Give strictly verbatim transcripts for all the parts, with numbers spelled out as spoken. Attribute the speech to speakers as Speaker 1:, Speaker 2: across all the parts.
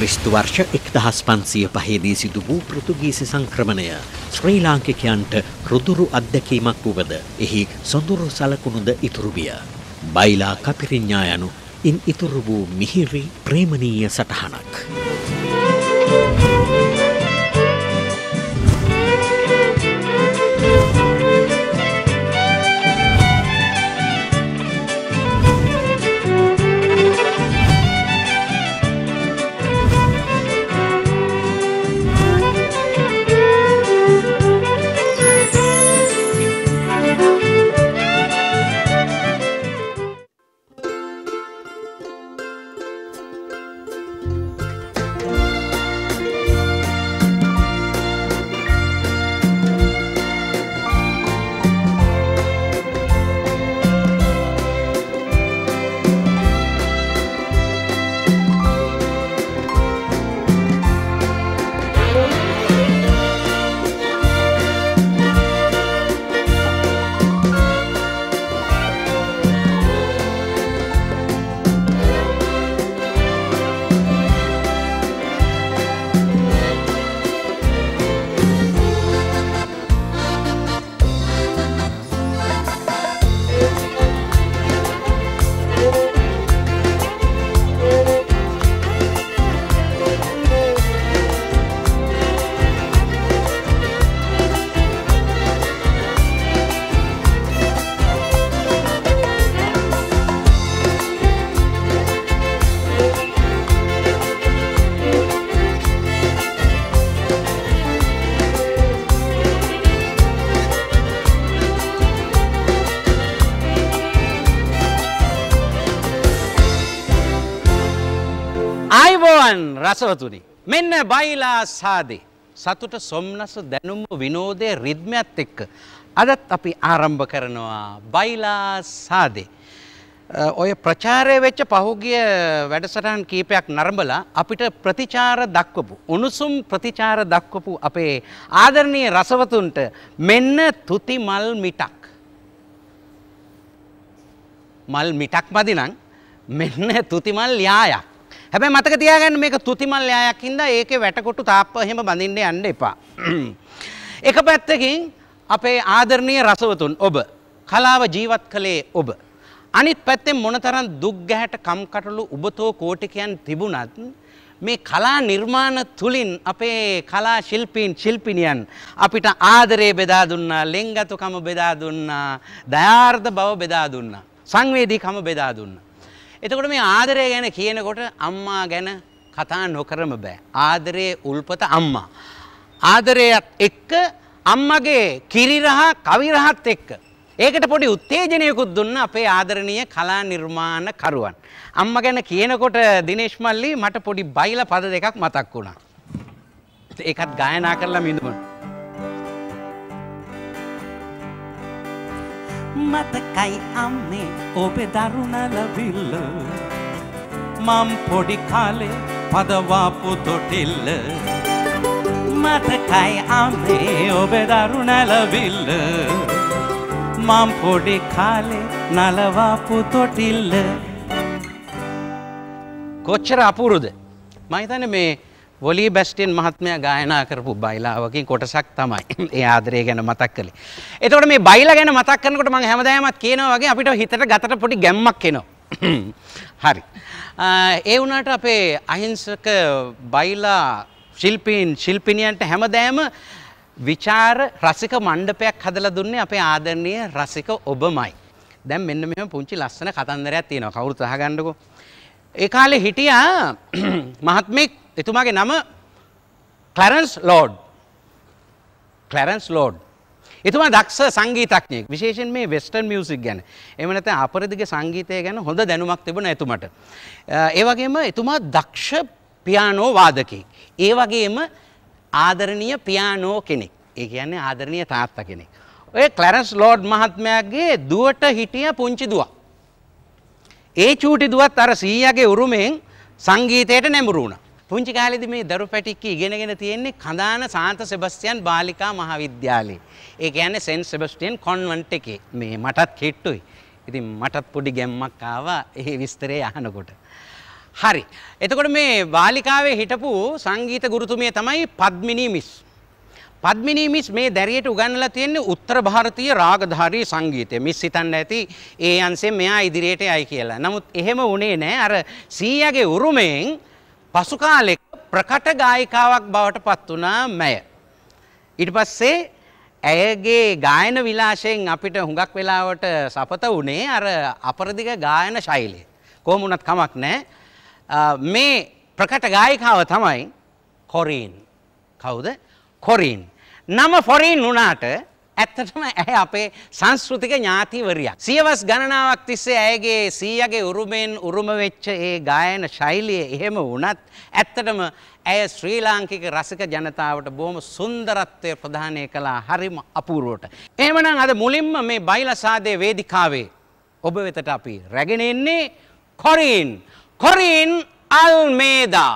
Speaker 1: ක්‍රිස්තු වර්ෂ එක්දහස් පන්සිය පහේදී සිදු වූ පෘතුගීසි සංක්‍රමණය ශ්‍රී ලාංකිකයන්ට රුදුරු අත්දැකීමක් වුවද එහි සොඳුරු සලකුණුද ඉතුරු විය. බයිලා කපිරිඤ්ඤා යනු ඉන් ඉතුරු වූ මිහිරි ප්‍රේමණීය සටහනක්.
Speaker 2: රසවතුනි මෙන්න බයිලා සාදේ සතුට සොම්නස දැනුම විනෝදයේ රිද්මයත් එක්ක අදත් අපි ආරම්භ කරනවා බයිලා සාදේ. ඔය ප්‍රචාරය වෙච්ච පහුගිය වැඩසටහන් කීපයක් නරඹලා අපිට ප්‍රතිචාර දක්වපු උණුසුම් ප්‍රතිචාර දක්වපු අපේ ආදරණීය රසවතුන්ට මෙන්න තුති මල් මිටක්. මල් මිටක් මදි නම් මෙන්න තුති මල් යායක්. හැබැයි මතක තියාගන්න මේක තුතිමල් යායක් හින්දා ඒකේ වැටකොටු තාප්ප එහෙම බඳින්න යන්න එපා. එක පැත්තකින් අපේ ආදරණීය රසවතුන් ඔබ කලාව ජීවත් කළේ ඔබ. අනිත් පැත්තෙන් මොනතරම් දුක් ගැහැට කම්කටොළු උබතෝ කෝටිකයන් තිබුණත් මේ කලා නිර්මාණ තුලින් අපේ කලා ශිල්පීන් ශිල්පිනියන් අපිට ආදරය බෙදා දුන්නා, ලෙන්ගතුකම බෙදා දුන්නා, දයාර්ධ බව බෙදා දුන්නා, සංවේදීකම බෙදා දුන්නා. එතකොට මේ ආදරය ගැන කියනකොට අම්මා ගැන කතා නොකරම බෑ. ආදරයේ උල්පත අම්මා. ආදරයත් එක්ක අම්මගේ කිරිරහ කවිරහත් එක්ක ඒකට පොඩි උත්තේජනයකුත් දුන්න අපේ ආදරණීය කලා නිර්මාණ කරුවන්. අම්මා ගැන කියනකොට දිනේෂ් මල්ලි මට පොඩි බයිලා පද දෙකක් මතක් වුණා. ඒකත් ගායනා කරලා මිඳුමන.
Speaker 3: මතකයි අම්මේ ඔබේ දරුණ ලවිල්ල මම් පොඩි කාලේ පදවාපු තොටිල්ල මතකයි අම්මේ ඔබේ දරුණ ලවිල්ල මම් පොඩි කාලේ නලවාපු තොටිල්ල.
Speaker 2: කොච්චර අපූරුද? මම හිතන්නේ මේ වොලී බැස්ටියන් මහත්මයා ගායනා කරපු බයිලාවකින් කොටසක් තමයි ඒ ආදරය ගැන මතක් කළේ. එතකොට මේ බයිලා ගැන මතක් කරනකොට මම හැමදාමත් කියනවා වගේ අපිට හිතට ගතට පොඩි ගැම්මක් එනවා. හරි. ඒ වුණාට අපේ අහිංසක බයිලා ශිල්පීන් ශිල්පිනියන්ට හැමදාම විචාර රසික මණ්ඩපයක් හදලා දුන්නේ අපේ ආදරණීය රසික ඔබමයි. දැන් මෙන්න මෙහෙම පුංචි ලස්සන කතන්දරයක් තියෙනවා. කවුරුත් අහගන්නකෝ. ඒ කාලේ හිටියා මහත්මෙක් එතුමාගේ නම ක්ලැරන්ස් ලෝඩ්. Clarence load. එතුමා දක්ෂ සංගීතඥයෙක්. විශේෂයෙන් මේ වෙස්ටර්න් මියුසික් ගැන. එහෙම නැත්නම් අපරදිග සංගීතය ගැන හොඳ දැනුමක් තිබුණා එතුමට. ඒ වගේම එතුමා දක්ෂ පියානෝ වාදකයෙක්. ඒ වගේම ආදරණීය පියානෝ කෙනෙක්. ඒ කියන්නේ ආදරණීය තාත්තා කෙනෙක්. ඔය ක්ලැරන්ස් ලෝඩ් මහත්මයාගේ දුවට හිටිය පුංචි දුවක්. ඒ චූටි දුවත් අර සීයාගේ උරුමෙන් සංගීතයට නැඹුරු වුණා. පුංචි කාලේදී මේ දරු පැටික්ක ඉගෙනගෙන තියෙන්නේ කඳාන සාන්ත සෙබස්තියන් බාලිකා මහාවිද්‍යාලයේ. ඒ කියන්නේ සෙන්ට් සෙබස්තියන් කොන්වෙන්ට් එකේ. මේ මටත් කිට්ටුයි. ඉතින් මටත් පොඩි ගැම්මක් ආවා ඒ විස්තරය අහනකොට. හරි. එතකොට මේ බාලිකාවේ හිටපු සංගීත ගුරුතුමිය තමයි පද්මිනී මිස්. පද්මිනී මිස් මේ දැරියට උගන්වලා තියෙන්නේ උත්තර ಭಾರತೀಯ රාගධාරී සංගීතය. මිස් හිතන්න ඇති ඒ අංශයෙන් මෙයා ඉදිරියට යයි කියලා. නමුත් එහෙම වුණේ නැහැ. අර සීයාගේ උරුමයෙන් පසු කාලෙක ප්‍රකට ගායිකාවක් බවට පත් වුණා මැය. ඊට පස්සේ ඇයගේ ගායන විලාසයෙන් අපිට හුඟක් වෙලාවට සපත වුණේ අර අපරදිග ගායන ශෛලිය. කොහොම වුණත් කමක් නැහැ. මේ ප්‍රකට ගායිකාව තමයි කොරින්. කවුද? කොරින්. නම ෆොරින් වුණාට ඇත්තටම ඇය අපේ සංස්කෘතික ඥාතිවරියක්. සියවස් ගණනාවක් තිස්සේ ඇයගේ සීයාගේ උරුමෙන් උරුම වෙච්ච ඒ ගායන ශෛලිය එහෙම වුණත් ඇත්තටම ඇය ශ්‍රී ලාංකික රසික ජනතාවට බොහොම සුන්දරත්වය ප්‍රදානය කළා හරිම අපූර්වට. එහෙමනම් අද මුලින්ම මේ බයිලසාදේ වේදිකාවේ ඔබ වෙතට අපි රැගෙන එන්නේ කොරින්. කොරින් අල්මේදා.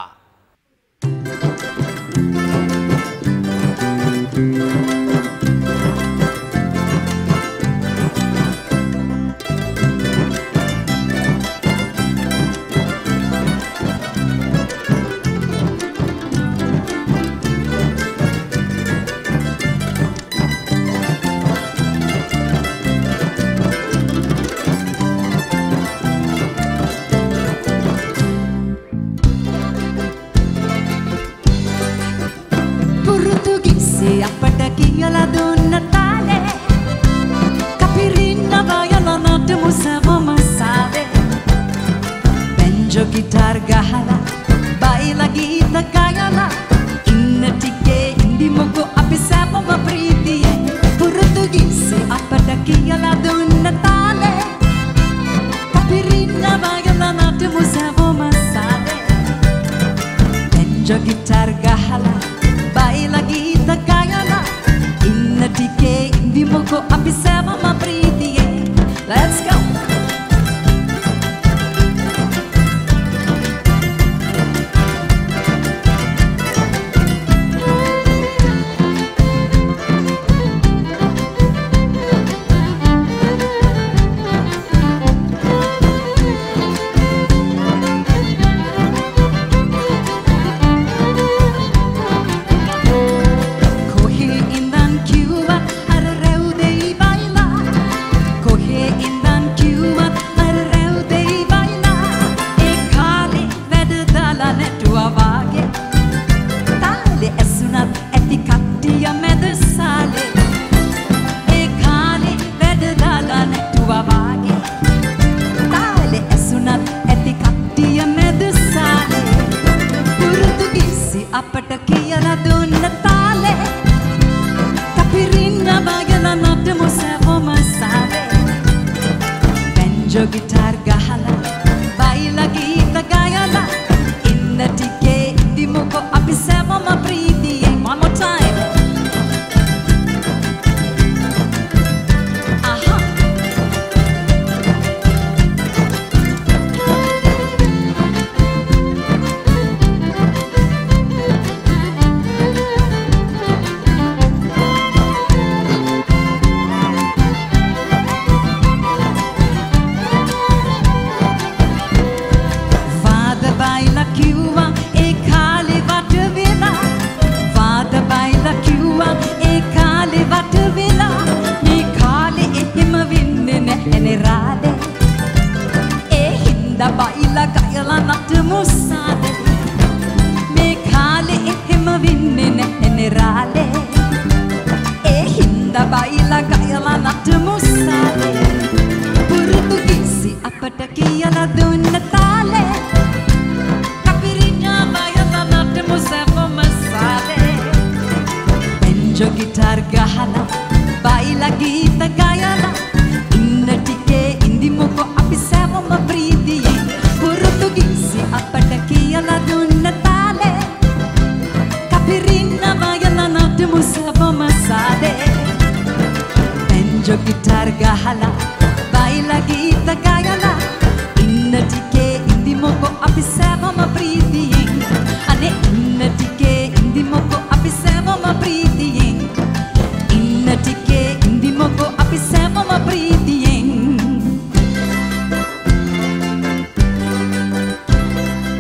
Speaker 4: අපට කියලා දුන්න තාලේ කපිරින්න වයලා නටමු සවම සාවේ බෙන්ජෝ ගිටාර් ගහලා බයිලා ගීත ගයලා ඉන්න ටිකේ ඉඳිමුකෝ අපි සවම ප්‍රීතියේ පුරුතුගීසි අපට කියලා දුන්න තාලේ කපිරින්න වයලා නටමු සවම සාවේ බෙන්ජෝ ගිටාර් ගහලා බයිලා ගීත ගයලා ඉන්න ටිකේ ඉඳිමුකෝ අපි සෑමම ප්‍රීතියේ. Let's go! අපට කියලා දුන්න තාලේ කපිරින්න වයලා නටමු සවම සාවේ බෙන්ජෝ ගිටාර් ගහලා බයිලා ගීත ගයලා ඉන්න ටිකේ ඉඳිමුකෝ අපි සවම ප්‍රීතියේ. One more time. Aha. බයිලා ගයලා නටමු සාදේ මේ කාලේ එහෙම වෙන්නේ නැහැ රාලේ ඒ හින්දා බයිලා ගයලා නටමු සාදේ පුරුතුගීසි අපට කියලා දුන්න තාලේ කපිරින්න වයලා නටමු සවම සාදේ බෙන්ජෝ ගිටාර් ගහලා බයිලා ගීත ගයලා ඉන්න ටිකේ ඉඳිමුකෝ අපි සවම ප්‍රීතියේ. පුරුතුගීසි අපට කියලා දුන්න තාලේ කපිරින්න වයලා නටමු සවම සාදේ බෙන්ජෝ ගිටාර් ගහලා බයිලා ගීත ගයලා ඉන්න ටිකේ ඉඳිමුකෝ අපි සවම ප්‍රීතියේ. අනේ ඉන්න ටිකේ ඉඳිමුකෝ අපි සවම ප්‍රීතියේ. ඉන්න ටිකේ ඉඳිමුකෝ අපි සවම ප්‍රීතියේ.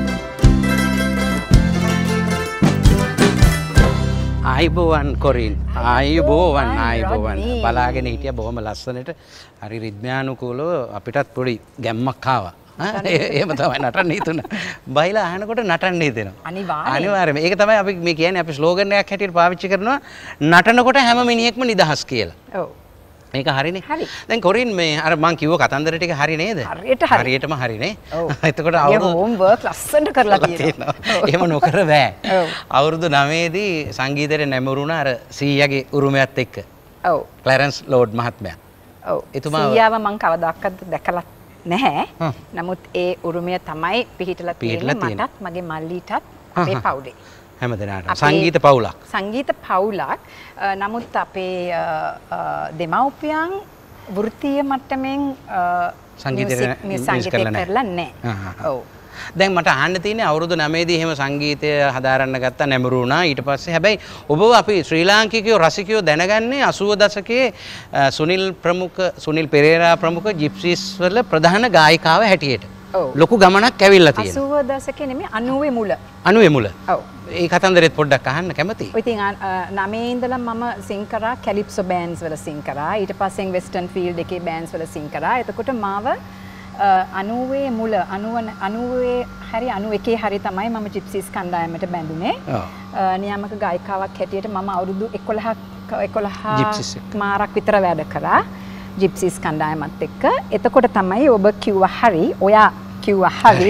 Speaker 2: ආයිබෝවන් කොරින් ආයිබෝවන් ආයිබෝවන් බලාගෙන හිටිය බොහොම ලස්සනට හරි රිද්මයානුකූලව අපිටත් පොඩි ගැම්මක් ආවා. එහෙම තමයි නටන්න හිතුණ. බයිලා අහනකොට නටන්න හිතෙනවා.
Speaker 5: අනිවාර්යයෙන්.
Speaker 2: අනිවාර්යයෙන්. මේක තමයි අපි මේ කියන්නේ අපි ස්ලෝගන් එකක් හැටියට පාවිච්චි කරනවා නටනකොට හැම මිනිහෙක්ම නිදහස් කියලා.
Speaker 5: ඔව්.
Speaker 2: මේක හරිනේ.
Speaker 5: හරි.
Speaker 2: දැන් කොරින් මේ අර මං කිව්ව කතන්දර ටික හරි නේද?
Speaker 5: හරියට හරි.
Speaker 2: හරියටම හරිනේ.
Speaker 5: ඔව්.
Speaker 2: එතකොට අවුරුදු
Speaker 5: හෝම් වර්ක් ලස්සනට කරලා තියෙනවා.
Speaker 2: එහෙම නොකර බෑ.
Speaker 5: ඔව්.
Speaker 2: අවුරුදු නවයේ දී සංගීතයට නැඹුරුණ අර සීයාගේ උරුමයත් එක්ක.
Speaker 5: ඔව්.
Speaker 2: ක්ලැරන්ස් ලෝඩ් මහත්මයා.
Speaker 5: ඔව්.
Speaker 2: එතුමා
Speaker 5: සීයාව මං කවදාකවත් දැකලා නැහැ. නමුත් ඒ උරුමය තමයි පිහිටලා තියෙන්නේ මටත් මගේ මල්ලිටත් අපේ පවුලේ.
Speaker 2: හැමදෙනාටම සංගීත පවුලක්.
Speaker 5: සංගීත පවුලක්. නමුත් අපේ දෙමව්පියන් වෘත්තීය මට්ටමින් සංගීතය කරලා නැහැ. ඔව්.
Speaker 2: දැන් මට අහන්න තියෙන්නේ අවුරුදු නවයේදී එහෙම සංගීතය හදාරන්න ගත්තා නැඹුරු වුණා. ඊට පස්සේ හැබැයි ඔබව අපි ශ්‍රී ලාංකිකයෝ රසිකයෝ දැනගන්නේ අසූව දශකයේ සුනිල් ප්‍රමුඛ සුනිල් පෙරේරා ප්‍රමුඛ ජිප්සීස් වල ප්‍රධාන ගායිකාව හැටියට.
Speaker 5: ඔව්.
Speaker 2: ලොකු ගමනක් ඇවිල්ලා තියෙනවා.
Speaker 5: අසූව දශකයේ නෙමෙයි අනූවේ මුල.
Speaker 2: අනූවේ මුල.
Speaker 5: ඔව්.
Speaker 2: ඒ කතන්දරෙත් පොඩ්ඩක් අහන්න කැමතියි.
Speaker 5: ඔය ඉතින් නවයේ ඉඳලා මම සිං කරා කැලිප්සෝ බෑන්ඩ්ස් වල සිං කරා. ඊට පස්සේ වෙස්ටර්න් ෆීල්ඩ් එකේ බෑන්ඩ්ස් වල සිං කරා. එතකොට මාව අනූවේ මුල අනූවේ හරි අනූ එකේ හරි තමයි මම ජිප්සීස් කණ්ඩායමට බැඳුනේ. නියාමක ගායිකාවක් හැටියට මම අවුරුදු එකොළහක් එකොළහ මාරක් විතර වැඩ කරා ජිප්සීස් කණ්ඩායමත් එක්ක. එතකොට තමයි ඔබ කිව්වා හරි ඔයා කිව්වා හරි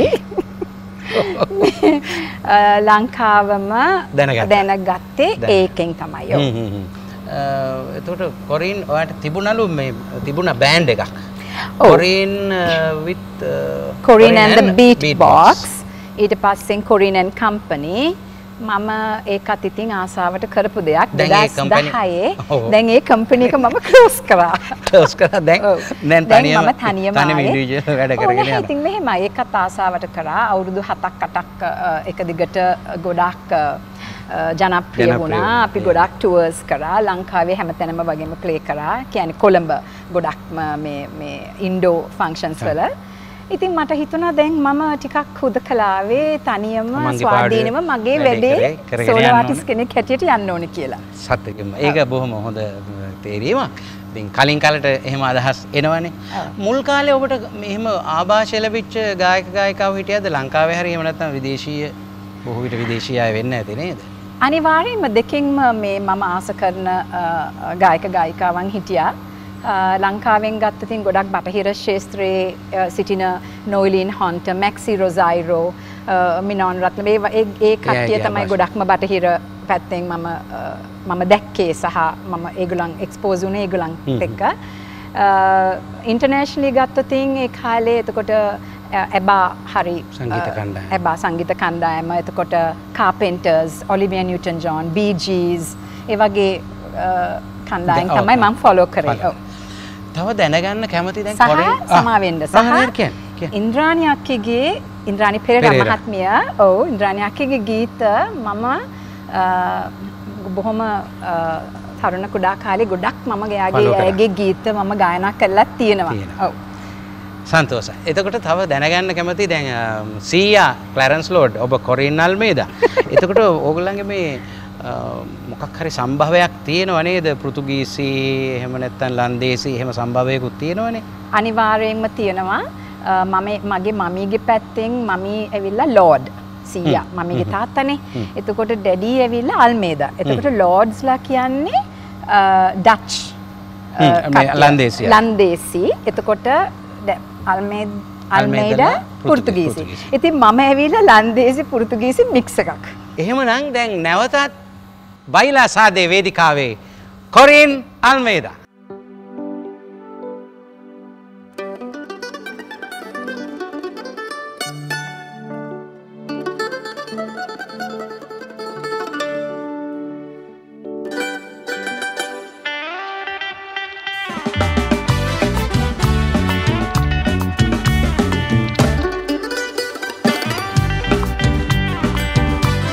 Speaker 5: ලංකාවම දැනගත්තේ ඒකෙන් තමයි.
Speaker 2: එතකොට කොරින් ඔයාට තිබුණලු මේ තිබුණ බෑන්ඩ් එකක්. Corinne uh, with uh,
Speaker 5: Corinne and the Beatbox. ඊට පස්සෙන් Corinne and Company. මම ඒකත් ඉතින් ආසාවට කරපු දෙයක්. දෙදාස් දහයේ දැන් ඒ කම්පැනි එක මම ක්ලෝස් කරා.
Speaker 2: ක්ලෝස් කරා දැන් දැන් තනියම
Speaker 5: මම තනියම
Speaker 2: තනියම ඉන්ඩිවිජුවල් වැඩ කරගෙන යනවා.
Speaker 5: ඉතින් මෙහෙමයි ඒකත් ආසාවට කරා. අවුරුදු හතක් අටක් එක දිගට ගොඩක් ජනප්‍රිය වුණා. අපි ගොඩක් ටුවර්ස් කරා. ලංකාවේ හැමතැනම වගේම ප්ලේ කරා. කියන්නේ කොළඹ ගොඩක්ම මේ මේ ඉන්ඩෝ ෆන්ක්ෂන්ස් වල. ඉතින් මට හිතුණා දැන් මම ටිකක් හුදකලාවේ තනියම ස්වාධීනව මගේ වැඩේ සෝලෝ ආටිස්ට් කෙනෙක් හැටියට යන්න ඕනේ කියලා.
Speaker 2: සත්‍යයෙන්ම ඒක බොහොම හොඳ තේරීමක්. ඉතින් කලින් කාලේට එහෙම අදහස් එනවනේ. මුල් කාලේ ඔබට මෙහෙම ආభాෂය ලැබිච්ච ගායක ගායිකාවෝ හිටියද ලංකාවේ හරි එහෙම නැත්නම් විදේශීය බොහෝ විට විදේශීය අය වෙන්නේ නැති නේද?
Speaker 5: අනිවාර්යයෙන්ම දෙකින්ම මේ මම ආස කරන ගායක ගායිකාවන් හිටියා. ලංකාවෙන් ගත්තතින් ගොඩක් බටහිර ශේත්‍රයේ සිටින නොයිලින් හොන්ට, මැක්සි රොසයිරෝ, මිනෝන් රත්න ඒ ඒ කට්ටිය තමයි ගොඩක්ම බටහිර පැත්තෙන් මම මම දැක්කේ සහ මම ඒගොල්ලන් එක්ස්පෝස් වුණේ ඒගොල්ලන් එක්ක. ඉන්ටර්නැෂනලි ගත්තතින් ඒ කාලේ එතකොට එබා හරි
Speaker 2: සංගීත කණ්ඩායම
Speaker 5: එබා සංගීත කණ්ඩායම එතකොට කාපෙන්ටර්ස්, ඔලිවියා නිව්ටන් ජෝන්, බී ජීස් ඒ වගේ කණ්ඩායම් තමයි මම ෆලෝ කරේ. ඔව්.
Speaker 2: තව දැනගන්න කැමති දැන්
Speaker 5: කොරින් සමාවෙන්න සහ ඉන්ද්‍රාණි අක්කගේ ඉන්ද්‍රාණි පෙරේරා මහත්මිය ඔව් ඉන්ද්‍රාණි අක්කගේ ගීත මම බොහොම තරුණ කුඩා කාලේ ගොඩක් මම එයාගේ ඇගේ ගීත මම ගායනා කරලා තියෙනවා. ඔව්.
Speaker 2: සන්තෝෂයි. එතකොට තව දැනගන්න කැමති දැන් සීයා ක්ලැරන්ස් ලෝඩ් ඔබ කොරින් අල්මේදා. එතකොට ඕගොල්ලන්ගේ මේ මොකක් හරි සම්භවයක් තියෙනව නේද? පෘතුගීසි එහෙම නැත්නම් ලන්දේසි එහෙම සම්භවයකුත් තියෙනවනේ.
Speaker 5: අනිවාර්යයෙන්ම තියෙනවා. මම මගේ මමීගේ පැත්තෙන් මමී ඇවිල්ලා ලෝඩ් සීයා මමීගේ තාත්තනේ. එතකොට ඩැඩි ඇවිල්ලා අල්මේදා. එතකොට ලෝඩ්ස්ලා කියන්නේ ඩච්
Speaker 2: ලන්දේසි.
Speaker 5: ලන්දේසි. එතකොට අල්මේඩා පෘතුගීසි. ඉතින් මම ඇවිල්ලා ලන්දේසි පෘතුගීසි මික්ස් එකක්.
Speaker 2: එහෙමනම් දැන් නැවතත් බයිලා සාදේ වේදිකාවේ කොරින් අල්මේදා.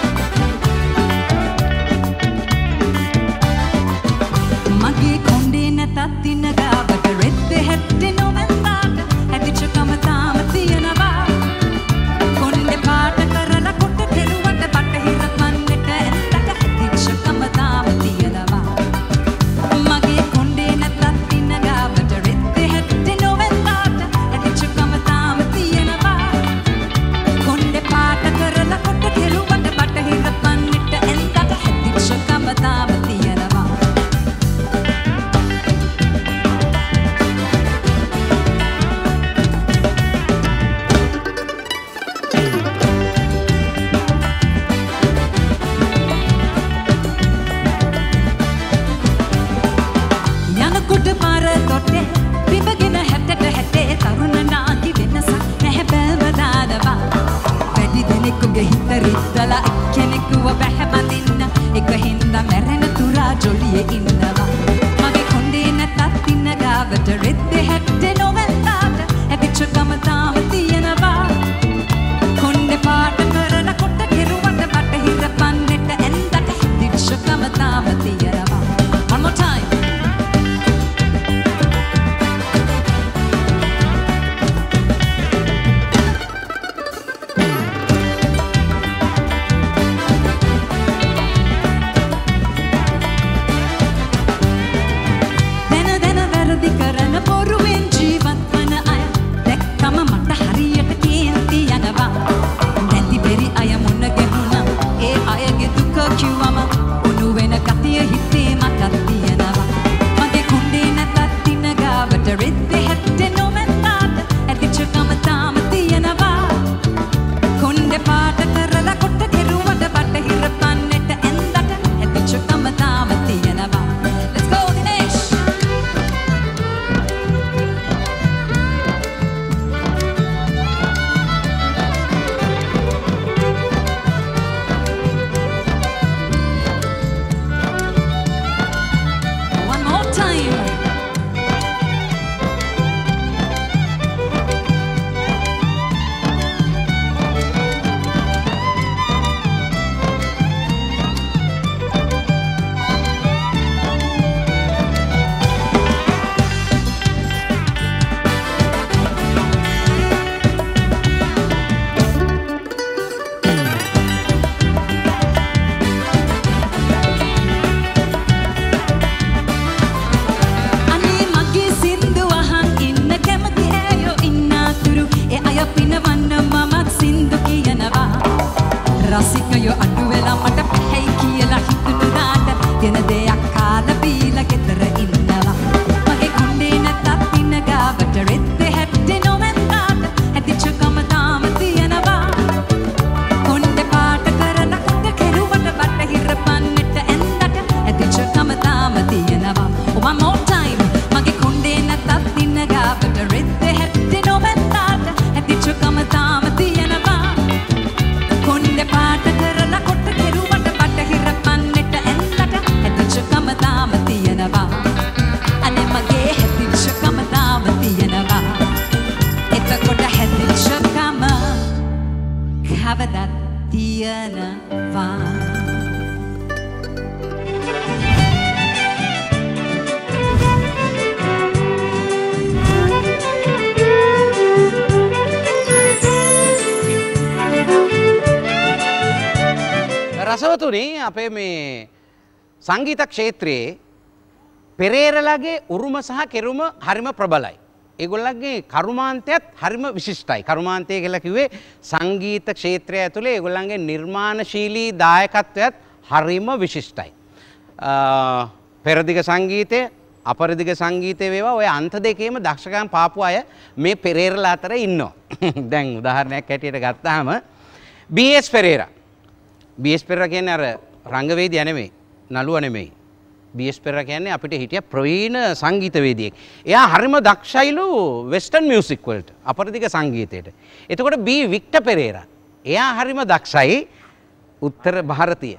Speaker 4: මගේ කොණ්ඩේ කෙනෙකුව බැහැබඳින්න එක හින්දා මැරෙන තුරා ජොලියේ ඉන්නවා මගේ කොණ්ඩේ නැතත් ඉන්න ගාවට රෙද්දේ හැට්ටේ නොවැල්ලාට ඇතිච්ච ගම තාම තියෙනවා කොණ්ඩේ පාට කරලා කොට කෙරුවට බටහිර පන්නේට ඇඳට ඇතිච්ච ගම තාම තියෙනවා one more time
Speaker 2: රසවතුනි අපේ මේ සංගීත ක්ෂේත්‍රයේ පෙරේරලාගේ උරුම සහ කෙරුම හරිම ප්‍රබලයි. ඒගොල්ලන්ගේ කර්මාන්තයත් හරිම විශිෂ්ටයි. කර්මාන්තය කියලා කිව්වේ සංගීත ක්ෂේත්‍රය ඇතුලේ ඒගොල්ලන්ගේ නිර්මාණශීලී දායකත්වයත් හරිම විශිෂ්ටයි. පෙරදිග සංගීතය අපරදිග සංගීතය වේවා ඔය අන්ත දෙකේම දක්ෂකම් පාපු අය මේ පෙරේරලා අතර ඉන්නවා. දැන් උදාහරණයක් හැටියට ගත්තාම B S Perera B S Perera කියන්නේ අර රංගවේදියා නෙමෙයි නළුවා නෙමෙයි බී එස් පෙරේරා කියන්නේ අපිට හිටිය ප්‍රවීණ සංගීතවේදියෙක්. එයා හරිම දක්ෂයිලු වෙස්ටර්න් මියුසික් වලට අපරදිග සංගීතයට. එතකොට බී වික්ටර් පෙරේරා එයා හරිම දක්ෂයි උත්තර ಭಾರತೀಯ.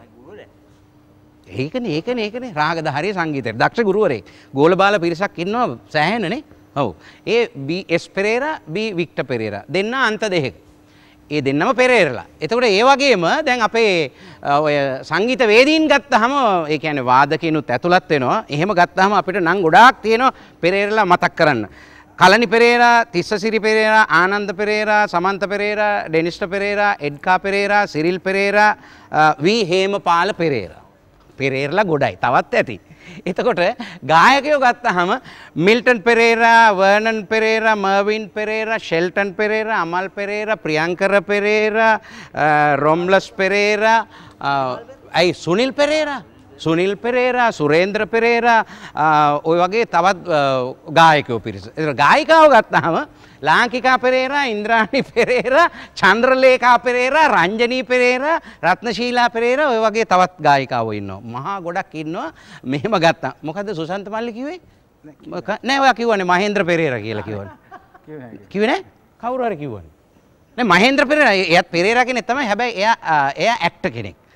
Speaker 2: ඒකනේ ඒකනේ ඒකනේ රාගධාරී සංගීතයට දක්ෂ ගුරුවරයෙක්. ගෝලබාල පිරිසක් ඉන්නවා සෑහෙනනේ. ඔව්. ඒ B S Perera B Victor Perera දෙන්න අන්ත දෙකක. ඒ දෙන්නම පෙරේරලා. එතකොට ඒ වගේම දැන් අපේ ඔය සංගීත වේදීන් ගත්තාම ඒ කියන්නේ වාදකිනුත් ඇතුළත් වෙනවා. එහෙම ගත්තාම අපිට නම් ගොඩාක් තියෙනවා පෙරේරලා මතක් කරන්න. කලනි පෙරේරා, තිස්සසිරි පෙරේරා, ආනන්ද පෙරේරා, සමන්ත පෙරේරා, ඩෙනිස්ට පෙරේරා, එඩ්කා පෙරේරා, සිරිල් පෙරේරා, වී හේමපාල පෙරේරා. පෙරේරලා ගොඩයි. තවත් ඇති. එතකොට ගායකයෝ ගත්තාම මිල්ටන් පෙරේරා, වර්නන් පෙරේරා, මර්වින් පෙරේරා, ෂෙල්ටන් පෙරේරා, අමල් පෙරේරා, ප්‍රියංකර පෙරේරා, රොම්ලස් පෙරේරා, අයි සුනිල් පෙරේරා, සුනිල් පෙරේරා, සුරේන්ද්‍ර පෙරේරා, ඔය වගේ තවත් ගායකයෝ පිරිස. ඒතර ගායිකාව ගත්තාම ලාංකිකා පෙරේරා, ඉන්ද්‍රාණි පෙරේරා, චන්ද්‍රලේඛා පෙරේරා, රංජනී පෙරේරා, රත්නශීලා පෙරේරා ඔය වගේ තවත් ගායිකාවෝ ඉන්නවා. මහා ගොඩක් ඉන්නවා. මෙහෙම ගත්තා. මොකද්ද සුසන්ත මල්ලි කිව්වේ? නෑ ඔයා කිව්වනේ මහේන්ද්‍ර පෙරේරා කියලා කිව්වනේ. කිව්වේ නෑ? කවුරු හරි කිව්වනේ. නෑ මහේන්ද්‍ර පෙරේරා එයාත් පෙරේරා කෙනෙක් තමයි. හැබැයි එයා එයා ඇක්ටර් කෙනෙක්.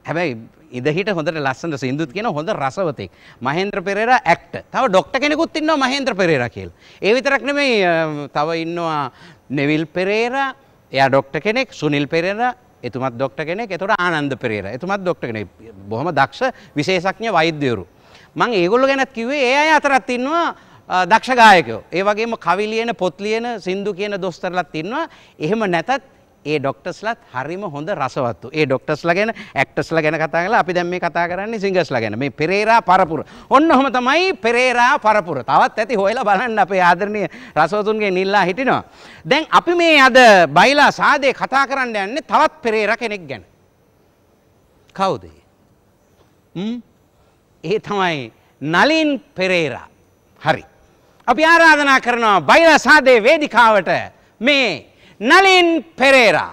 Speaker 2: හැබැයි ඉදහිට හොඳට ලස්සනට සින්දුත් කියන හොඳ රසවතෙක්. මහේන්ද්‍ර පෙරේරා ඇක්ටර්. තව ඩොක්ටර් කෙනෙකුත් ඉන්නවා මහේන්ද්‍ර පෙරේරා කියලා. ඒ විතරක් නෙමෙයි තව ඉන්නවා නෙවිල් පෙරේරා. එයා ඩොක්ටර් කෙනෙක්. සුනිල් පෙරේරා එතුමත් ඩොක්ටර් කෙනෙක්. එතකොට ආනන්ද පෙරේරා එතුමත් ඩොක්ටර් කෙනෙක්. බොහොම දක්ෂ විශේෂඥ වෛද්‍යවරු. මම ඒගොල්ලෝ ගැනත් කිව්වේ ඒ අය අතරත් ඉන්නවා දක්ෂ ගායකයෝ. ඒ වගේම කවි ලියන, පොත් ලියන, සින්දු කියන දොස්තරලාත් ඉන්නවා. එහෙම නැතත් ඒ ඩොක්ටර්ස්ලාත් හරිම හොඳ රසවත්තු. ඒ ඩොක්ටර්ස්ලා ගැන, ඇක්ටර්ස්ලා ගැන කතා කරලා අපි දැන් මේ කතා කරන්නේ සිංගර්ස්ලා ගැන. මේ පෙරේරා පරපුර. ඔන්න ඔහම තමයි පෙරේරා පරපුර. තවත් ඇති හොයලා බලන්න අපේ ආදරණීය රසවතුන්ගේ නිල්ලා හිටිනවා. දැන් අපි මේ අද බයිලා සාදේ කතා කරන්න යන්නේ තවත් පෙරේරා කෙනෙක් ගැන. කවුද? හ්ම්? ඒ තමයි නලින් පෙරේරා. හරි. අපි ආරාධනා කරනවා බයිලා සාදේ වේදිකාවට මේ නලින් පෙරේරා.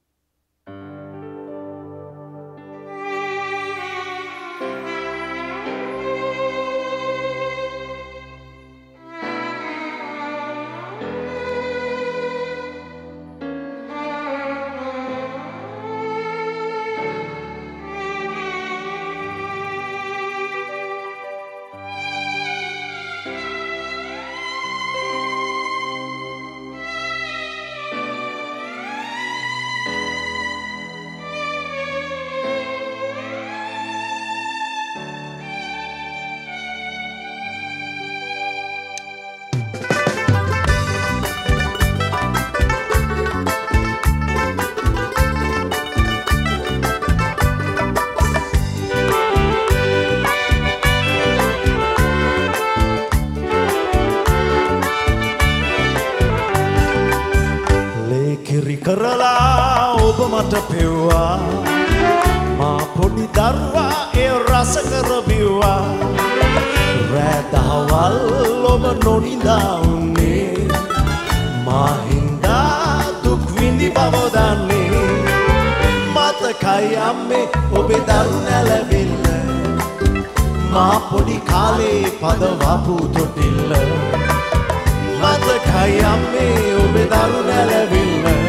Speaker 6: කරලා ඔබ මට පෙව්වා මා පොඩි දරුවා ඒ රස කරබිව්වා රෑ දහවල් ඔබ නොනිදා උන්නේ මා හින්දා දුක් විඳි බව දන්නේ මතකයි අම්මේ ඔබේ දරු නැලවිල්ල මා පොඩි කාලේ පදවපු තොටිල්ල මතකයි අම්මේ ඔබේ දරු නැලවිල්ල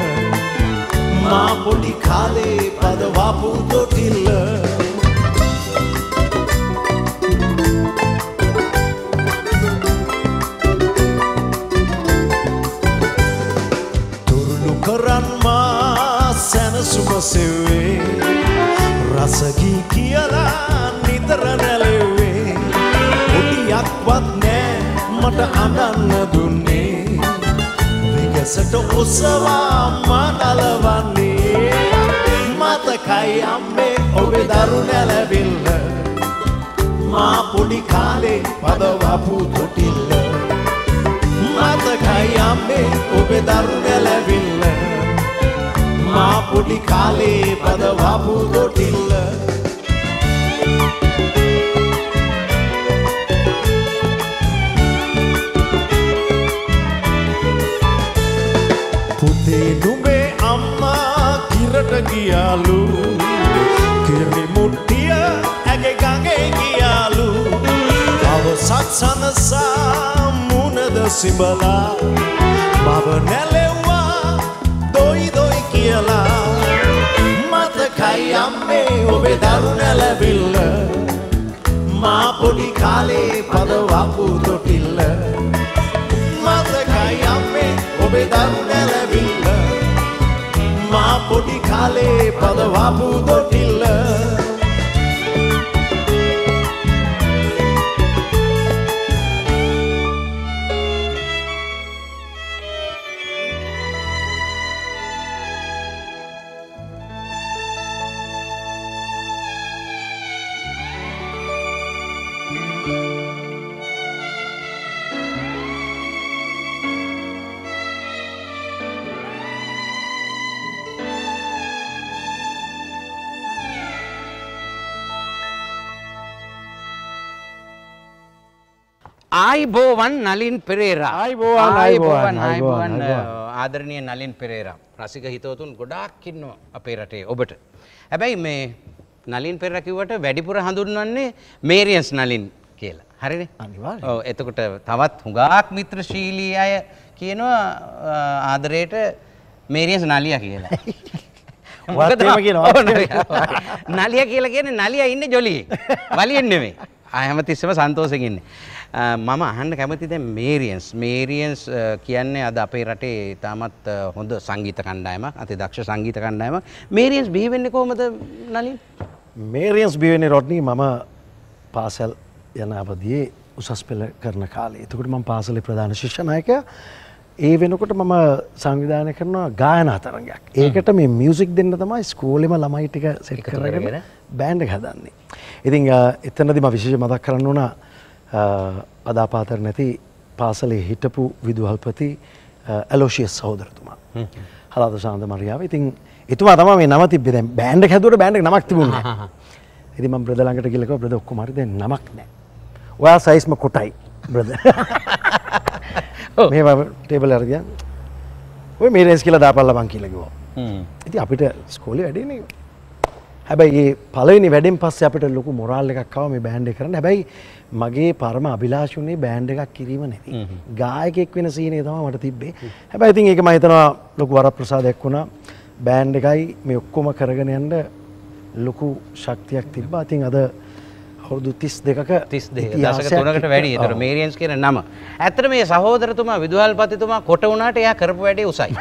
Speaker 6: මා පොඩි කාලේ පදවපු තොටිල්ල තුරුළු කරන් මා සැනසුම සෙව්වේ රසගී කියලා නිතර නැලෙව්වේ පොඩියක්වත් නෑ මට අඬන්න දුන්නේ විගසට ඔසවා මා නලවන්නේ මතකයි අම්මේ ඔබේ දරු නැලවිල්ල මා පොඩි කාලේ පදවපු තොටිල්ල මතකයි අම්මේ ඔබේ දරු නැලවිල්ල මා පොඩි කාලේ පදවපු තොටිල්ල පුතේ නුඹේ අම්මා කිරට ගියාලු කිරි මුට්ටිය ඇගේ ගඟේ ගියාලු අවසත් සනසා මුනද සිඹලා මව නැලෙව්වා දොයි දොයි කියලා මතකයි අම්මේ ඔබේ දරු නැලවිල්ල මා පොඩි කාලේ පදවපු තොටිල්ල මතකයි අම්මේ ඔබේ දරු නැලවිල්ල මා පොඩි කාලේ පදවපු තොටිල්ල
Speaker 2: ආයිබෝවන් නලින් පෙරේරා
Speaker 7: ආයිබෝවන්
Speaker 2: ආයිබෝවන් ආයිබෝවන් ආදරණීය නලින් පෙරේරා රසික හිතවතුන් ගොඩාක් ඉන්නවා අපේ රටේ ඔබට. හැබැයි මේ නලින් පෙරේරා කිව්වට වැඩිපුර හඳුන්වන්නේ මේරියන්ස් නලින් කියලා. හරිනේ?
Speaker 7: අනිවාර්යයෙන්.
Speaker 2: ඔව් එතකොට තවත් හුඟක් මිත්‍රශීලී අය කියනවා ආදරේට මේරියන්ස් නලියා කියලා.
Speaker 7: වත් එහෙම කියනවා.
Speaker 2: නලියා කියලා කියන්නේ නලියා ඉන්නේ ජොලියේ. වලියෙන් නෙමෙයි. ආ හැමතිස්සෙම සන්තෝෂෙන් ඉන්නේ. මම අහන්න කැමති දැන් මේරියන්ස් මේරියන්ස් කියන්නේ අද අපේ රටේ තාමත් හොඳ සංගීත කණ්ඩායමක් අති දක්ෂ සංගීත කණ්ඩායමක්. මේරියන්ස් බිහි වෙන්නේ කොහමද නලින්?
Speaker 7: මේරියන්ස් බිහි වෙන්නේ රොඩ්නි මම පාසල් යන අවදියේ උසස් පෙළ කරන කාලේ. එතකොට මම පාසලේ ප්‍රධාන ශිෂ්‍ය නායකයා. ඒ වෙනකොට මම සංවිධානය කරනවා ගායනා තරගයක්. ඒකට මේ මියුසික් දෙන්න තමයි ස්කෝලේම ළමයි ටික සෙට් කරගෙන බෑන්ඩ් එක හදන්නේ. ඉතින් එතනදී මම විශේෂ මතක් කරන්න ඕන අදාපාතර නැති පාසලේ හිටපු විදුහල්පති ඇලෝෂියස් සහෝදරතුමා. හලාද ශාන්ත මරියාව. ඉතින් එතුමා තමයි මේ නම තිබ්බේ. දැන් බෑන්ඩ් එක හැදුවට බෑන්ඩ් එක නමක් තිබුණේ නැහැ. ඉතින් මම බ්‍රදර් ළඟට ගිහලා කිව්වා බ්‍රදර් ඔක්කොම හරි දැන් නමක් නැහැ. ඔයා සයිස්ම කොටයි බ්‍රදර්. මේ ටේබල් එකට ගියා. ඔය මේරෙන්ස් කියලා දාපල්ලා බං කියලා කිව්වා. හ්ම්. ඉතින් අපිට ස්කෝලේ වැඩේනේ. හැබැයි මේ පළවෙනි වැඩෙන් පස්සේ අපිට ලොකු මොරාල් එකක් ආවා මේ බෑන්ඩ් එක කරන්න. හැබැයි මගේ පරම අභිලාෂ උනේ බෑන්ඩ් එකක් කිරීම නෙවෙයි. ගායකයෙක් වෙන සීනේ තමයි මට තිබ්බේ. හැබැයි ඉතින් ඒක මම හිතනවා ලොකු වරප්‍රසාදයක් වුණා. බෑන්ඩ් එකයි මේ ඔක්කොම කරගෙන යන්න ලොකු ශක්තියක් තිබ්බා. ඉතින් අද අවුරුදු තිස් දෙකක
Speaker 2: තිස් දෙක දශක තුනකට වැඩි. ඒතර මේරියන්ස් කියන නම. ඇත්තට මේ සහෝදරතුමා විදුහල්පතිතුමා කොට වුණාට එයා කරපු වැඩේ උසයි.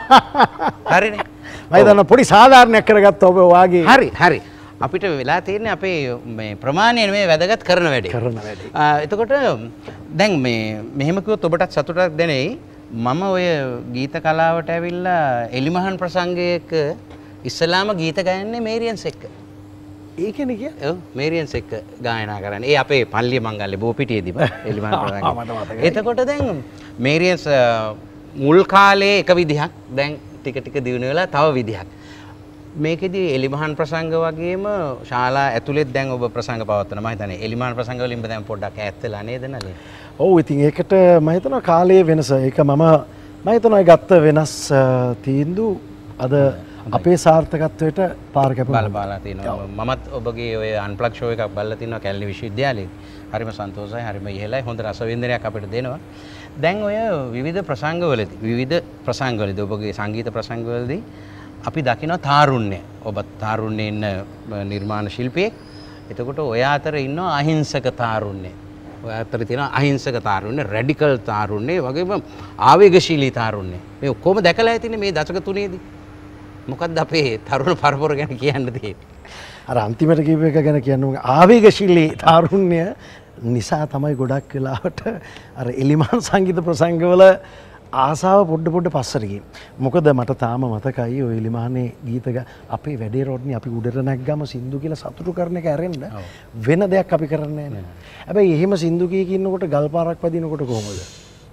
Speaker 2: හරිනේ.
Speaker 7: මම හිතනවා පොඩි සාධාරණයක් කරගත්තා ඔබ වාගේ.
Speaker 2: හරි හරි. අපිට වෙලා තියෙන්නේ අපේ මේ ප්‍රමාණය නෙමෙයි වැදගත් කරන වැඩේ.
Speaker 7: කරන වැඩේ.
Speaker 2: එතකොට දැන් මේ මෙහෙම කිව්වොත් ඔබටත් සතුටක් දැනෙයි. මම ඔය ගීත කලාවට ඇවිල්ලා එලිමහන් ප්‍රසංගයක ඉස්ලාම ගීත ගයන්නේ මේරියන්ස් එක්ක.
Speaker 7: ඒකනේ කිය.
Speaker 2: ඔව් මේරියන්ස් එක්ක ගායනා කරන්නේ. ඒ අපේ පල්ලිය මංගල්ලේ බෝපිටියේදීම එලිමහන් ප්‍රසංගය. එතකොට දැන් මේරියන්ස් මුල් කාලේ එක විදිහක් දැන් ටික ටික දිනු වෙලා තව විදිහක්. මේකෙදි එලිමහන් ප්‍රසංග වගේම ශාලා ඇතුළෙත් දැන් ඔබ ප්‍රසංග පවත්වනවා. මම හිතන්නේ එලිමහන් ප්‍රසංග වලින් දැන් පොඩ්ඩක් ඈත් වෙලා නේද නලින්?
Speaker 7: ඔව් ඉතින් ඒකට මම හිතනවා කාලයේ වෙනස. ඒක මම මම හිතනවා ගත්ත වෙනස් තීන්දුව අද අපේ සාර්ථකත්වයට පාර කැපුණා.
Speaker 2: බලපාලා තිනවා. මමත් ඔබගේ ඔය අන්ප්ලග් ෂෝ එකක් බලලා තිනවා කැලණි විශ්වවිද්‍යාලයේ. හරිම සන්තෝෂයි, හරිම ඉහළයි, හොඳ රසවින්දනයක් අපිට දෙනවා. දැන් ඔය විවිධ ප්‍රසංගවලදී විවිධ ප්‍රසංගවලදී ඔබගේ සංගීත ප්‍රසංගවලදී අපි දකිනවා තාරුණ්‍ය. ඔබ තාරුණ්‍යයේ ඉන්න නිර්මාණ ශිල්පියෙක්. එතකොට ඔය අතර ඉන්නවා අහිංසක තාරුණ්‍ය. ඔය අතර තියෙනවා අහිංසක තාරුණ්‍ය, රැඩිකල් තාරුණ්‍ය, වගේම ආවේගශීලී තාරුණ්‍ය. මේ ඔක්කොම දැකලා ඇතිනේ මේ දශක තුනේදී. මොකක්ද අපේ තරුණ පරපුර ගැන කියන්න තියෙන්නේ?
Speaker 7: අර අන්තිමට කිව්ව එක ගැන කියන්න ඕනේ ආවේගශීලී තාරුණ්‍ය නිසා තමයි ගොඩක් වෙලාවට අර එලිමහන් සංගීත ප්‍රසංගවල ආසාව පොඩ පොඩ පස්සට ගියේ. මොකද මට තාම මතකයි ඔය එලිමහනේ ගීත අපේ වැඩේ රොඩ්නි අපි උඩට නැග්ගම සින්දු කියලා සතුටු කරන එක ඇරෙන්න වෙන දෙයක් අපි කරන්නේ නැහැ. හැබැයි එහෙම සින්දු කී කියනකොට ගල් පාරක් වදිනකොට කොහොමද?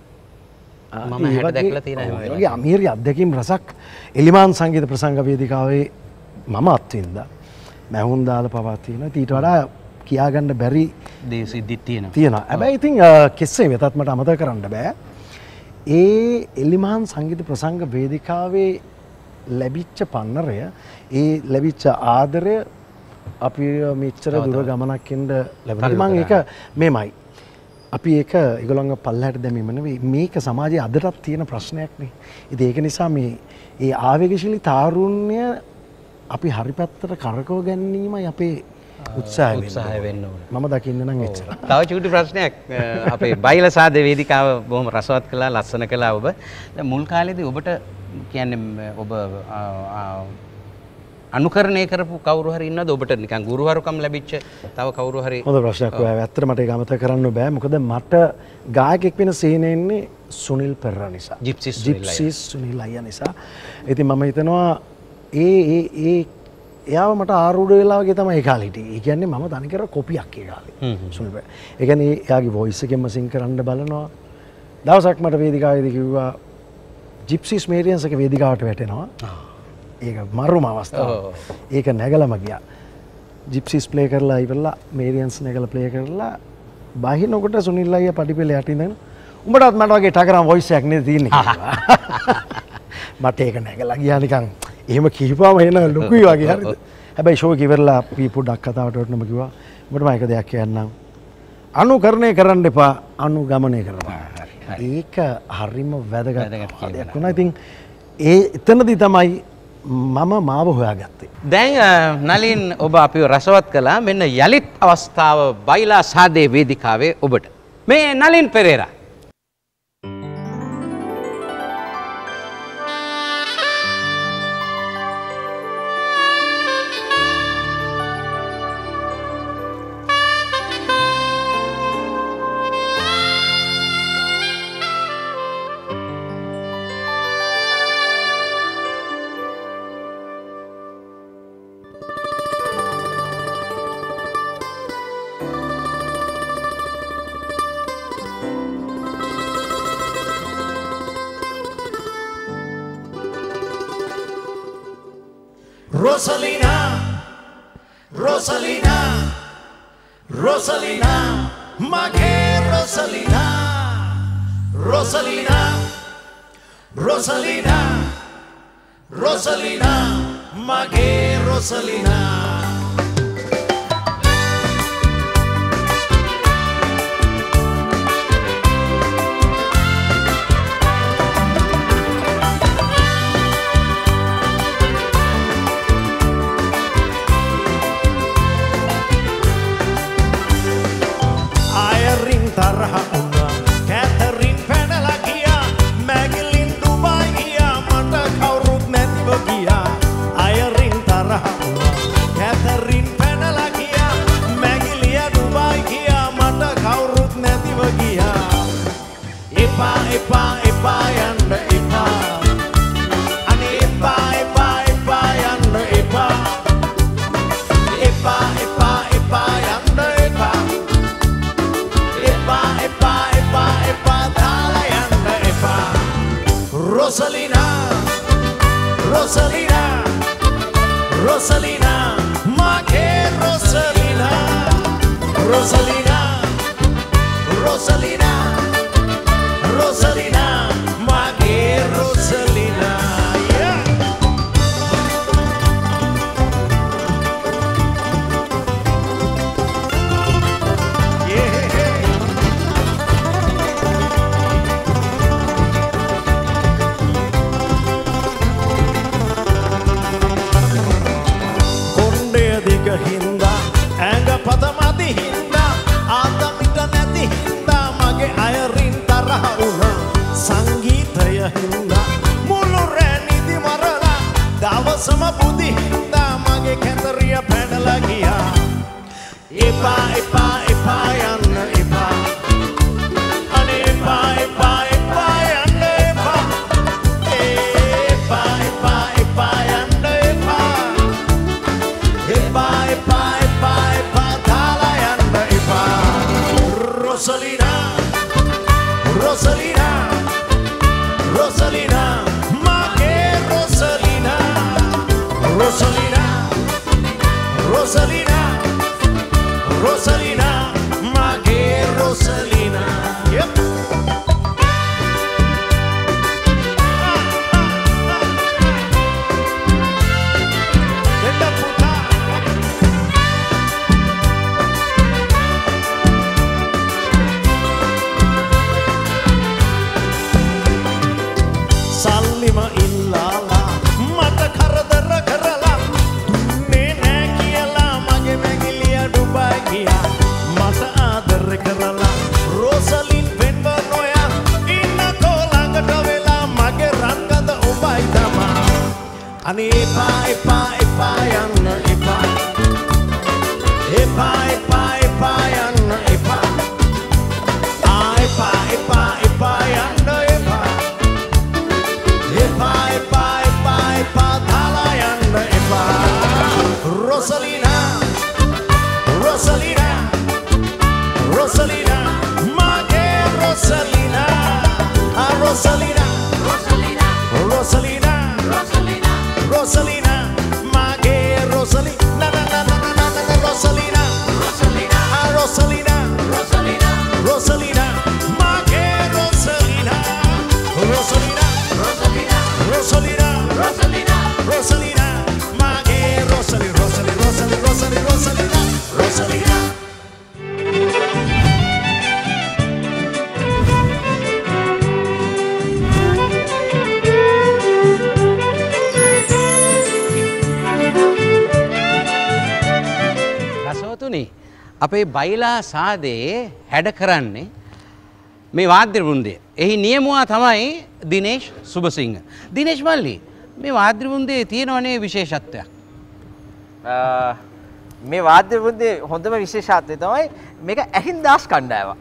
Speaker 2: මම හැට දැකලා තියෙනවා.
Speaker 7: ඒ වගේ අමීරි අත්දැකීම් රසක් එලිමහන් සංගීත ප්‍රසංග වේදිකාවේ මම අත්විඳා. මැහුම් දාලා පවා තියෙනවා. ඊට වඩා කියාගන්න බැරි
Speaker 2: දේ සිද්ධිත් තියෙනවා.
Speaker 7: තියෙනවා. හැබැයි ඉතින් කෙසේ වෙතත් මට අමතක කරන්න බෑ. ඒ එලිමහන් සංගීත ප්‍රසංග වේදිකාවේ ලැබිච්ච පන්නරය, ඒ ලැබිච්ච ආදරය අපි මෙච්චර දුර ගමනක් යන්න ලැබුණා. මම ඒක මෙමයි. අපි ඒක ඒගොල්ලන්ව පල්ලහැට දැමීම නෙවෙයි, මේක සමාජයේ අදටත් තියෙන ප්‍රශ්නයක් නේ. ඉතින් ඒක නිසා මේ ඒ ආවේගශීලී තාරුණ්‍ය අපි හරි පැත්තට කරකව ගැනීමයි අපේ උත්සාහය වෙන්න ඕනේ. මම දකින්න නම් එච්චර.
Speaker 2: තව චූටි ප්‍රශ්නයක් අපේ බයිලා සාද වේදිකාව බොහොම රසවත් කළා, ලස්සන කළා ඔබ. දැන් මුල් කාලේදී ඔබට කියන්නේ ඔබ අනුකරණය කරපු කවුරු හරි ඉන්නවද ඔබට නිකන් ගුරුවරුකම් ලැබිච්ච තව කවුරු හරි?
Speaker 7: හොඳ ප්‍රශ්නයක් ඔය. ඇත්තට මට ඒක අමතක කරන්න බෑ. මොකද මට ගායකෙක් වෙන සීනේ ඉන්නේ සුනිල් පෙරේරා නිසා.
Speaker 2: ජිප්සිස්
Speaker 7: ජිප්සිස් සුනිල් අයියා නිසා. ඉතින් මම හිතනවා ඒ ඒ ඒ එයාව මට ආරූඪ වෙලා වගේ තමයි ඒ කාලේ හිටියේ. ඒ කියන්නේ මම තනිකර කොපියක් ඒ කාලේ. සුනිල් පෙරේරා. ඒ කියන්නේ එයාගේ වොයිස් එකෙන්ම සිං කරන්න බලනවා. දවසක් මට වේදිකාවේදී කිව්වා ජිප්සිස් මේරියන්ස් එක වේදිකාවට වැටෙනවා. ඒක මරුම අවස්ථාවක්. ඒක නැගලම ගියා. ජිප්සිස් ප්ලේ කරලා ඉවරලා මේරියන්ස් නැගලා ප්ලේ කරලා බාහිනකොට සුනිල් අයියා පඩිපෙළ යට ඉඳන් උඹටත් මට වගේ ටකරම් වොයිස් එකක් නේද තියෙන්නේ කියලා. මට ඒක නැගලා ගියා නිකන් එහෙම කිහිපාම එන ලොකුයි වගේ හරිද. හැබැයි ෂෝ එක ඉවරලා අපි පොඩ්ඩක් කතාවට වටනම කිව්වා උඹට මම එක දෙයක් කියන්නම්. අනුකරණය කරන්න එපා, අනුගමනය කරන්න. ඒක හරිම වැදගත් දෙයක් වුණා. ඉතින් ඒ එතනදී තමයි මම මාව හොයාගත්තේ.
Speaker 2: දැන් නලින් ඔබ අපිව රසවත් කළා. මෙන්න යලිත් අවස්ථාව බයිලා සාදේ වේදිකාවේ ඔබට. මේ Nalin Perera.
Speaker 6: Rosalina, Rosalina, Rosalina, mage Rosalina, Rosalina, Rosalina, Rosalina, mage Rosalina. Tarha una Catherine පැනලා ගියා මැගිලින් දුබයි ගියා මට කවුරුත් නැතිව ගියා අයරින් තරහ උනා Catherine පැනලා ගියා මැගිලිය දුබයි ගියා මට කවුරුත් නැතිව ගියා එපා එපා එපා යන්න එපා අනේ එපා එපා එපා යන්න එපා එපා එපා එපා යන්න එපා Rosalina, Rosalina, Rosalina, mage Rosalina, Rosalina, Rosalina, Rosalina, mage Rosalina. Yeah. Hinda, ඇඟ පදමදි හින්දා ආතමිට නැති හින්දා මගේ අයරින් තරහ වුණා සංගීතය හින්දා මුළු රෑ නිදි මරලා දවසම බුදි හින්දා මගේ කැතරිය පැනලා ගියා එපා එපා එපා යන්න එපා අනේ එපා එපා එපා යන්න එපා එපා එපා එපා යන්න එපා එපා එපා එපා එපා දාලා යන්න එපා Rosalina, Rosalina, Rosalina, mage Rosalina, Rosalina, Rosalina, Rosalina, mage Rosalina. Yep. සල්ලිම ඉල්ලාලා මට කරදර කරලා දුන්නේ නෑ කියලා මගේ මැගිලිය ඩුබයි ගියා මට ආදර කරලා රෝසලින් පෙන්ව නොයා ඉන්නකෝ ළඟට වෙලා මගේ රංගද උඹයි තමා අනේ එපා එපා එපා යන්න එපා එපා එපා එපා යන්න එපා ආ එපා එපා එපා යන්න එපා එපා එපා එපා එපා දාලා යන්න එපා Rosalina, Rosalina, Rosalina, mage Rosalina, ah Rosalina, Rosalina, Rosalina, Rosalina, Rosalina, mage Rosalina, na na na na na na Rosalina, Rosalina, ah Rosalina, Rosalina, Rosalina, mage Rosalina, Rosalina. Rosalina, Rosalina, Rosalina, mage Rosalina, Rosalina, Rosalina, Rosalina, Rosalina, Rosalina.
Speaker 2: පින්වතුනි අපේ බයිලා සාදේ හැඩ කරන්නේ මේ වාද්‍ය වෘන්දය. එහි නියමුවා තමයි දිනේෂ් සුබසිංහ. දිනේෂ් මල්ලි මේ වාද්‍ය වෘන්දයේ තියෙනවනේ විශේෂත්වයක්.
Speaker 8: මේ වාද්‍ය වෘන්දයේ හොඳම විශේෂත්වය තමයි මේක ඇහින් දාස් කණ්ඩායමක්.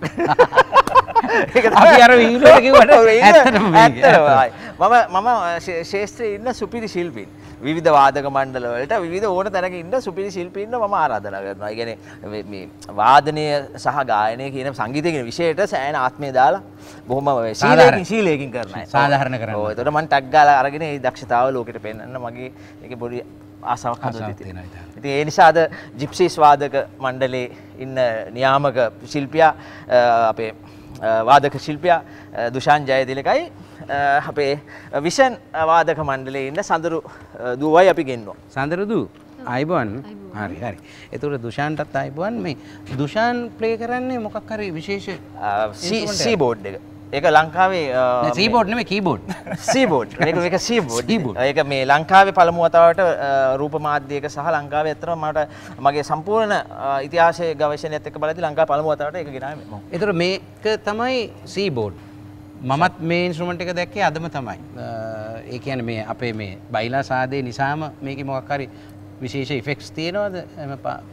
Speaker 2: අපි අර වීඩියෝ කිව්වට ඇත්තටම මේක.
Speaker 8: මම මම ශාස්ත්‍රයේ ඉන්න සුපිරි ශිල්පීන් විවිධ වාදක මණ්ඩල වලට විවිධ ඕන තැනක ඉන්න සුපිරි ශිල්පීන්ව මම ආරාධනා කරනවා. ඒ කියන්නේ මේ වාදනය සහ ගායනය කියන සංගීතය කියන විෂයයට සෑහෙන ආත්මය දාලා බොහොම ශීලයෙන් ශීලයෙන් කරනවා.
Speaker 2: සාධාරණ කරනවා.
Speaker 8: ඔව් ඒතකොට මම ටැග් ගාලා අරගෙන මේ දක්ෂතාව ලෝකෙට පෙන්නන්න මගේ ඒකේ පොඩි ආසාවක් හදලා තියෙනවා. ඉතින් ඒ නිසා අද ජිප්සීස් වාදක මණ්ඩලයේ ඉන්න නියාමක ශිල්පියා අපේ වාදක ශිල්පියා දුෂාන් ජයතිලකයි අපේ විෂන් වාදක මණ්ඩලයේ ඉන්න සඳරු දුවයි අපි ගෙන්නවා.
Speaker 2: සඳරු දූ ආයිබෝන්. හරි හරි. ඒතකොට දුෂාන්ටත් ආයිබෝන්. මේ දුෂාන් ප්ලේ කරන්නේ මොකක් හරි විශේෂ
Speaker 8: සී බෝඩ් එක. ඒක ලංකාවේ
Speaker 2: සී බෝඩ් නෙමෙයි කීබෝඩ්.
Speaker 8: Seaboard. මේක මේක සී බෝඩ්. ඒක මේ ලංකාවේ පළමු වතාවට රූප මාධ්‍යයක සහ ලංකාවේ ඇත්තටම මට මගේ සම්පූර්ණ ඉතිහාසයේ ගවේෂණයත් එක්ක බලද්දී ලංකාවේ පළමු වතාවට ඒක ගෙනාවේ මම.
Speaker 2: ඒතර මේක තමයි සී බෝඩ්. මමත් මේ ඉන්ස්ට්‍රුමන්ට් එක දැක්කේ අදම තමයි. ඒ කියන්නේ මේ අපේ මේ බයිලා සාදේ නිසාම මේකේ මොකක් හරි විශේෂ ඉෆෙක්ට්ස් තියෙනවද? එම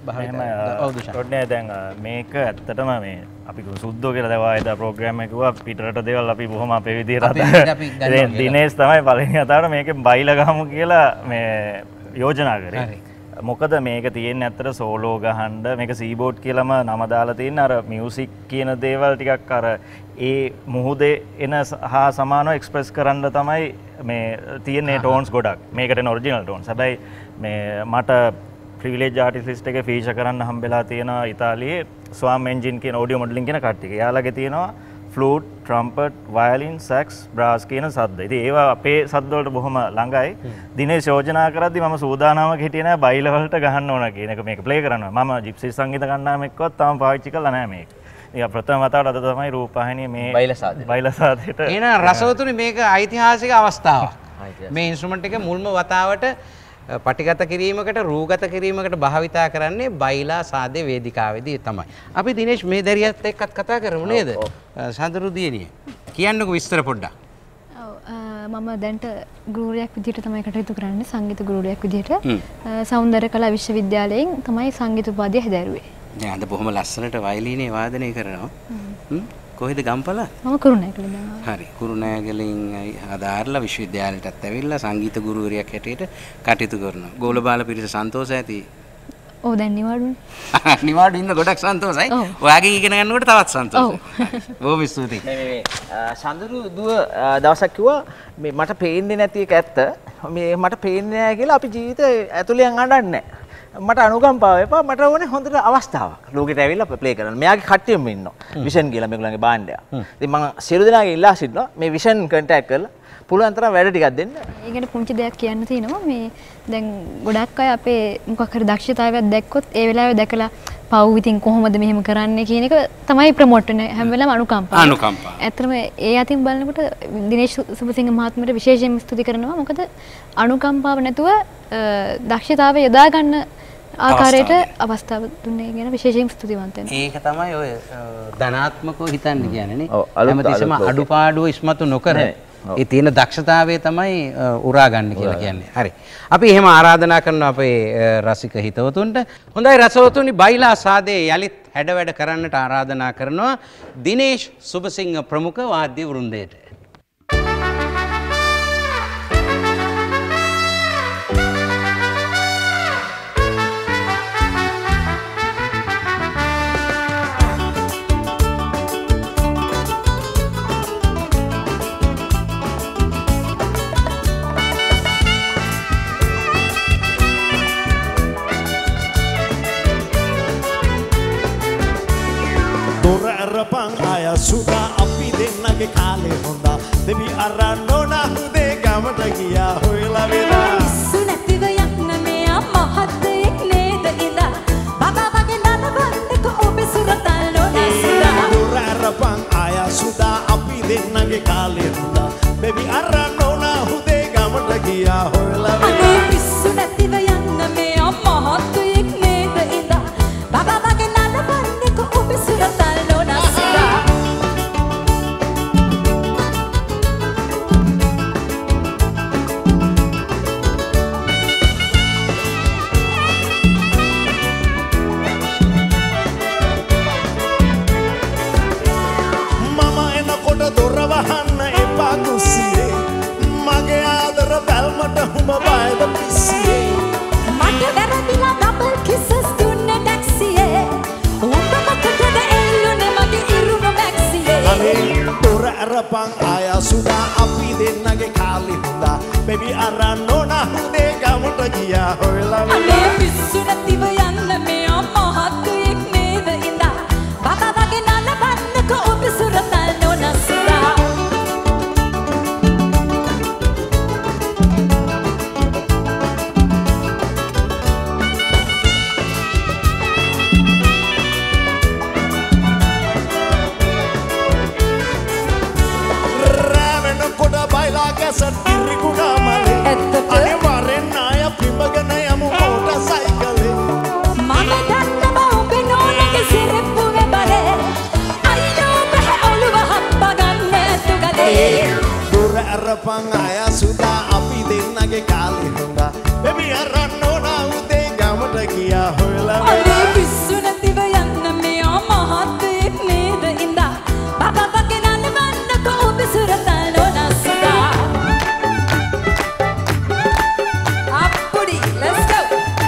Speaker 9: භාවිතය දැන් මේක ඇත්තටම මේ අපි සුද්දෝ කියලා දවායද ප්‍රෝග්‍රෑම් එක කිව්වා පිටරට දේවල් අපි බොහොම අපේ විදිහට දිනේෂ් තමයි පළවෙනි වතාවට මේකෙන් බයිලා ගහමු කියලා මේ යෝජනා කරේ. මොකද මේක තියෙන්නේ ඇත්තට සෝලෝ ගහන්න මේක සීබෝඩ් කියලාම නම දාලා තියෙන අර මියුසික් කියන දේවල් ටිකක් අර ඒ මුහුදේ එන හා සමානව එක්ස්ප්‍රෙස් කරන්න තමයි මේ තියෙන්නේ ටෝන්ස් ගොඩක්. මේකට එන ඔරිජිනල් ටෝන්ස්. හැබැයි මේ මට ප්‍රිවිලේජ් ආටිස්ට් ලිස්ට් එකේ ෆීචර් කරන්න හම්බෙලා තියෙනවා ඉතාලියේ ස්වාම් එන්ජින් කියන ඔඩියෝ මොඩලින් කියන කට්ටිය. එයාලගේ තියෙනවා flute, trumpet, violin, sax, brass කියන සද්ද. ඉතින් ඒවා අපේ සද්ද වලට බොහොම ළඟයි. දිනේෂ් යෝජනා කරද්දි මම සූදානම්ක හිටියේ නෑ බයිල වලට ගහන්න ඕන කියන එක මේක ප්ලේ කරනවා. මම ජිප්සීස් සංගීත කණ්ඩායමෙක්වත් තාම පාවිච්චි කරලා නෑ මේක. ඒක ප්‍රථම වතාවට අද තමයි රූපවාහිනියේ මේ
Speaker 8: බයිලා සාදේ.
Speaker 9: බයිලා සාදේට.
Speaker 2: එහෙනම් රසවතුනි මේක ඓතිහාසික අවස්ථාවක්. මේ ඉන්ස්ට්‍රුමන්ට් එක මුල්ම වතාවට පටිගත කිරීමකට රූගත කිරීමකට භාවිතා කරන්නේ බයිලා සාදේ වේදිකාවේදී තමයි. අපි දිනේෂ් මේ දැරියත් එක්කත් කතා කරමු නේද? සඳරු දියණිය. කියන්නකෝ විස්තර පොඩ්ඩක්.
Speaker 10: ඔව් මම දැන්ට ගුරුවරයෙක් විදිහට තමයි කටයුතු කරන්නේ සංගීත ගුරුවරයෙක් විදිහට. සෞන්දර්ය කලා විශ්වවිද්‍යාලයෙන් තමයි සංගීත උපාධිය හැදෑරුවේ.
Speaker 2: දැන් අද බොහොම ලස්සනට වයලීනේ වාදනය කරනවා. කොහෙද ගම්පල?
Speaker 10: මම කුරුණෑගල යනවා.
Speaker 2: හරි. කුරුණෑගලින් අදාarලා විශ්වවිද්‍යාලයටත් ඇවිල්ලා සංගීත ගුරුවරියක් හැටියට කටයුතු කරනවා. ගෝලබාල පිරිස සන්තෝෂ ඇති.
Speaker 10: ඔව් දැන් නිවාඩුනේ.
Speaker 2: නිවාඩු ඉන්න ගොඩක් සන්තෝෂයි. ඔයාගෙන් ඉගෙන ගන්නකොට තවත් සන්තෝෂයි. බොහොම ස්තුතියි.
Speaker 8: මේ මේ සඳරු දුව දවසක් කිව්වා මේ මට පේන්නේ නැති එක ඇත්ත. මේ මට පේන්නේ නැහැ කියලා අපි ජීවිතේ ඇතුළෙන් අඬන්නේ නැහැ. මට අනුකම්පාව එපා මට ඕනේ හොඳට අවස්ථාවක් ලෝකෙට ඇවිල්ලා ප්ලේ කරන්න. මෙයාගේ කට්ටියම ඉන්නවා. විෂන් කියලා මේගොල්ලන්ගේ බාණ්ඩයක්. ඉතින් මම සියලු දෙනාගේ ඉල්ලා සිටිනවා මේ විෂන් කන්ටැක්ට් කරලා පුළුවන් තරම් වැඩ ටිකක් දෙන්න.
Speaker 10: ඒකට පුංචි දෙයක් කියන්න තියෙනවා මේ දැන් ගොඩක් අය අපේ මොකක් හරි දක්ෂතාවයක් දැක්කොත් ඒ වෙලාවේ දැකලා පව් ඉතින් කොහොමද මෙහෙම කරන්නේ කියන එක තමයි ප්‍රොමෝට් වෙන්නේ හැම වෙලාවෙම අනුකම්පාව.
Speaker 2: අනුකම්පාව.
Speaker 10: ඇත්තටම ඒ අතින් බලනකොට දිනේෂ් සුබසිංහ මහත්මයාට විශේෂයෙන් ස්තුති කරනවා. මොකද අනුකම්පාව නැතුව දක්ෂතාවය යොදා ගන්න ආකාරයට අවස්ථාව දුන්නේ ගැන විශේෂයෙන් ස්තුතිවන්ත වෙනවා.
Speaker 2: ඒක තමයි ඔය ධනාත්මකව හිතන්න කියන්නේ නේ. හැමතිස්සෙම අඩුපාඩුව ඉස්මතු නොකර ඒ තියෙන දක්ෂතාවය තමයි උරා ගන්න කියලා කියන්නේ. හරි. අපි එහෙම ආරාධනා කරනවා අපේ රසික හිතවතුන්ට. හොඳයි රසවතුනි බයිලා සාදේ යලිත් හැඩ වැඩ කරන්නට ආරාධනා කරනවා දිනේෂ් සුබසිංහ ප්‍රමුඛ වාද්‍ය වෘන්දයට.
Speaker 6: සුදා අපි දෙන්නගේ කාලේ හොඳා දෙවි අරන් නොනා හුදේ ගමට ගියා හොයලා වෙලා
Speaker 4: ඉස්සු නැතිව යන්න මෙයා මහත්තයෙක් නේද ඉඳා බබා වගේ නනවන්නක ඔබේ සුරතල් නොනා සුදා
Speaker 6: දුර අරපන් ආයා සුදා අපි දෙන්නගේ කාලේ හොඳා දෙවි අරන් නොනා හුදේ ගමට ගියා හොයලා වෙලා
Speaker 4: ඉස්සු නැතිව යන්න මෙයා මහත්තයෙක් නේද ඉඳා බබා
Speaker 6: දුර අරපන් අය සුදා අපි දෙන්නගේ කාලේ හොඳා baby අරන්න ඕන උදේ ගමට ගියා හොයලා
Speaker 4: අනේ පිස්සු නැතිව යන්න මෙයා මහත්තයෙක් නේද ඉඳා බබා වගේ නලවන්නකෝ ඔබ සුරතල් ඕනස්සදා අප්පුඩි let's go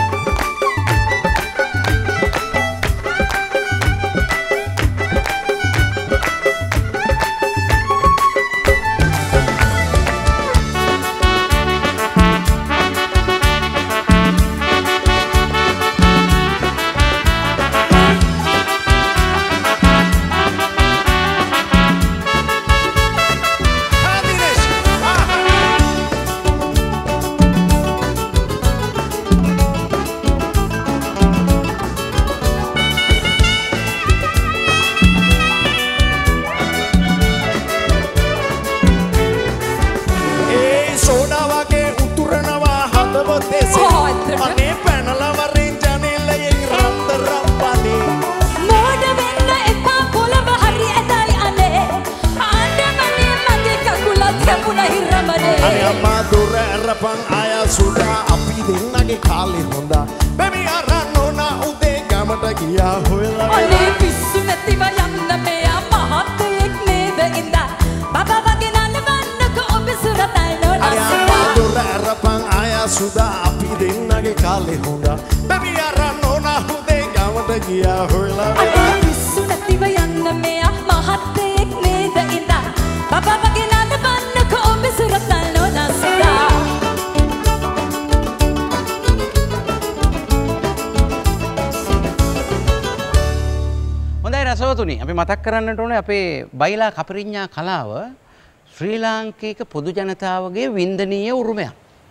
Speaker 2: මතක් කරන්නට ඕනේ අපේ බයිලා කපරිඤ්ඤා කලාව ශ්‍රී ලාංකික පොදු ජනතාවගේ වින්දනීය උරුමයක්.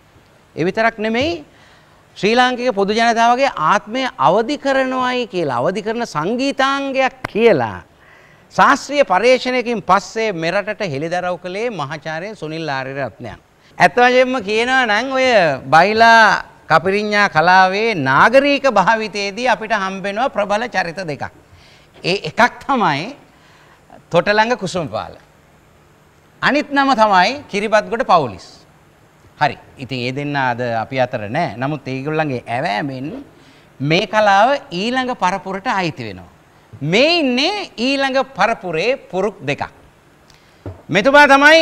Speaker 2: ඒ විතරක් නෙමෙයි ශ්‍රී ලාංකික පොදු ජනතාවගේ ආත්මය අවදි කරනවායි කියලා අවදි කරන සංගීතාංගයක් කියලා ශාස්ත්‍රීය පර්යේෂණයකින් පස්සේ මෙරටට හෙළිදරව් කළේ මහාචාර්ය සුනිල් ආරියරත්නයන්. ඇත්ත වශයෙන්ම කියනවා නම් ඔය බයිලා කපරිඤ්ඤා කලාවේ නාගරික භාවිතයේදී අපිට හම්බෙනවා ප්‍රබල චරිත දෙකක්. ඒ එකක් තමයි තොටලඟ කුසුම්පාල. අනිත් නම තමයි කිරිබත්ගොඩ පවුලිස්. හරි. ඉතින් ඒ දෙන්න අද අපි අතර නැහැ. නමුත් ඒගොල්ලන්ගේ ඇවෑමෙන් මේ කලාව ඊළඟ පරපුරට අයිති වෙනවා. මේ ඉන්නේ ඊළඟ පරපුරේ පුරුක් දෙකක්. මෙතුමා තමයි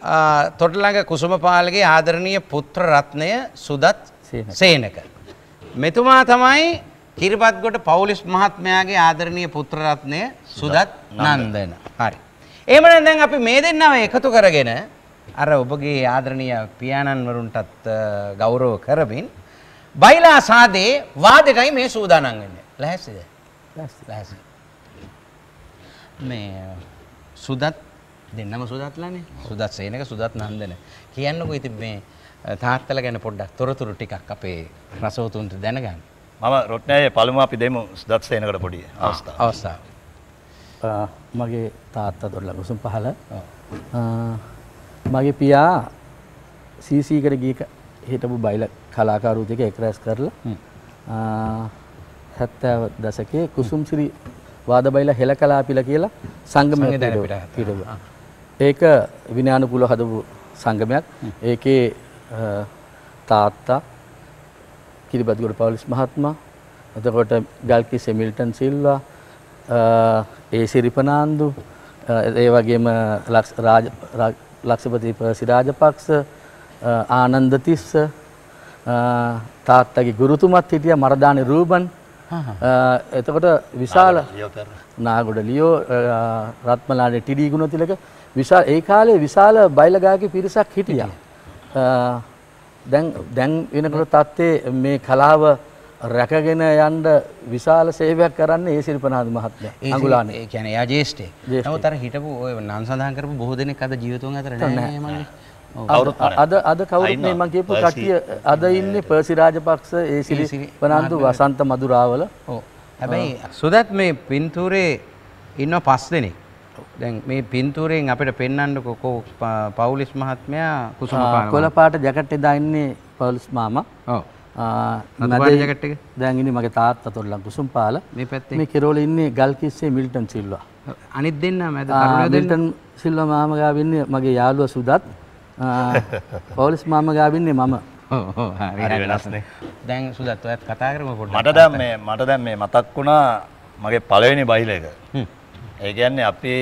Speaker 2: තොටලඟ කුසුමපාලගේ ආදරණීය පුත්‍ර රත්නය සුදත් සේනක. මෙතුමා තමයි කිරිබත්ගොඩ පවුලිස් මහත්මයාගේ ආදරණීය පුත්‍ර රත්නය සුදත් නන්දන. හරි. එහෙමනම් දැන් අපි මේ දෙන්නව එකතු කරගෙන අර ඔබගේ ආදරණීය පියාණන් වරුන්ටත් ගෞරව කරමින් බයිලා සාදේ වාදෙටයි මේ සූදානම් වෙන්නේ. ලැහැස්තිද? ලැහැස්ති. ලැහැස්ති. මේ සුදත් දෙන්නම සුදත්ලානේ. සුදත් සේනක සුදත් නන්දන. කියන්නකෝ ඉතින් මේ තාත්තලා ගැන පොඩ්ඩක් තොරතුරු ටිකක් අපේ රසවතුන්ට දැනගන්න.
Speaker 9: මම රොට්නෑයේ පළමුව අපි දෙමු සුදත් සේනකට පොඩි අවස්ථාවක්.
Speaker 2: අවස්ථාව.
Speaker 11: මගේ තාත්තා තොටලඟ කුසුම්පහල. මගේ පියා සීසී එකට ගිය හිටපු බයිලා කලාකාරවරු දෙක එක රැස් කරලා හැත්තෑ දශකයේ කුසුම්සිරි වාද බයිලා හෙළ කලාපිල කියලා සංගමයක් හිටපුවා. ඒක විනයානුකූලව හදපු සංගමයක්. ඒකේ තාත්තා කිරිබත්ගොඩ පවුලිස් මහත්මයා, එතකොට ගල්කිස්සේ මිල්ටන් සිල්වා, ඒ සිරිපනාන්දු, ඒ වගේම ලක්ෂපති පර්සි රාජපක්ෂ, ආනන්ද තිස්ස, තාත්තගේ ගුරුතුමත් හිටියා මරදානි රූබන්. එතකොට විශාල නාගොඩ ලියෝ, රත්මලානේ ටිඩි ගුණතිලක විශාල ඒ කාලේ විශාල බයිලා ගායක පිරිසක් හිටියා. දැන් දැන් වෙනකොට තත්ත්වයේ මේ කලාව රැකගෙන යන්න විශාල සේවයක් කරන්නේ ඒ සිරිපනාන්දු මහත්මයා. අඟුලානේ.
Speaker 2: ඒ කියන්නේ එයා ජේෂ්ඨේ. නමුත් අර හිටපු ඔය නම් සඳහන් කරපු බොහෝ දෙනෙක් අද ජීවිතුන් අතර නැහැ මන්නේ. අද අද කවුරුත් මේ මම කියපු කට්ටිය අද ඉන්නේ පර්සි රාජපක්ෂ, ඒ සිරිපනාන්දු, වසන්ත මధుරාවල. ඔව්. හැබැයි සුදත් මේ පින්තූරේ ඉන්න පස් දෙනෙක්. දැන් මේ පින්තූරයෙන් අපිට පෙන්වන්නකෝ පවුලිස් මහත්මයා කුසුමපාල
Speaker 11: කොළ පාට ජැකට් එදා ඉන්නේ පවුලිස් මාමා.
Speaker 2: ඔව්. රතු ජැකට් එක
Speaker 11: දැන් ඉන්නේ මගේ තාත්තා තොල්ලන් කුසුම්පාල.
Speaker 2: මේ පැත්තේ
Speaker 11: මේ කෙරෝලේ ඉන්නේ ගල්කිස්සේ මිල්ටන් සිල්වා.
Speaker 2: අනිත් දෙන්න මැද තරුණයෝ දෙන්න
Speaker 11: මිල්ටන් සිල්වා මාමා ගාව ඉන්නේ මගේ යාළුවා සුදත්. පෞලිස් මාමා ගාව ඉන්නේ මම.
Speaker 2: ඔව් ඔව් හරි වෙනස්නේ. දැන් සුදත් ඔයත් කතා කරමු පොඩ්ඩක්.
Speaker 9: මට දැන් මේ මට දැන් මේ මතක් වුණා මගේ පළවෙනි බයිල එක. ඒ කියන්නේ අපේ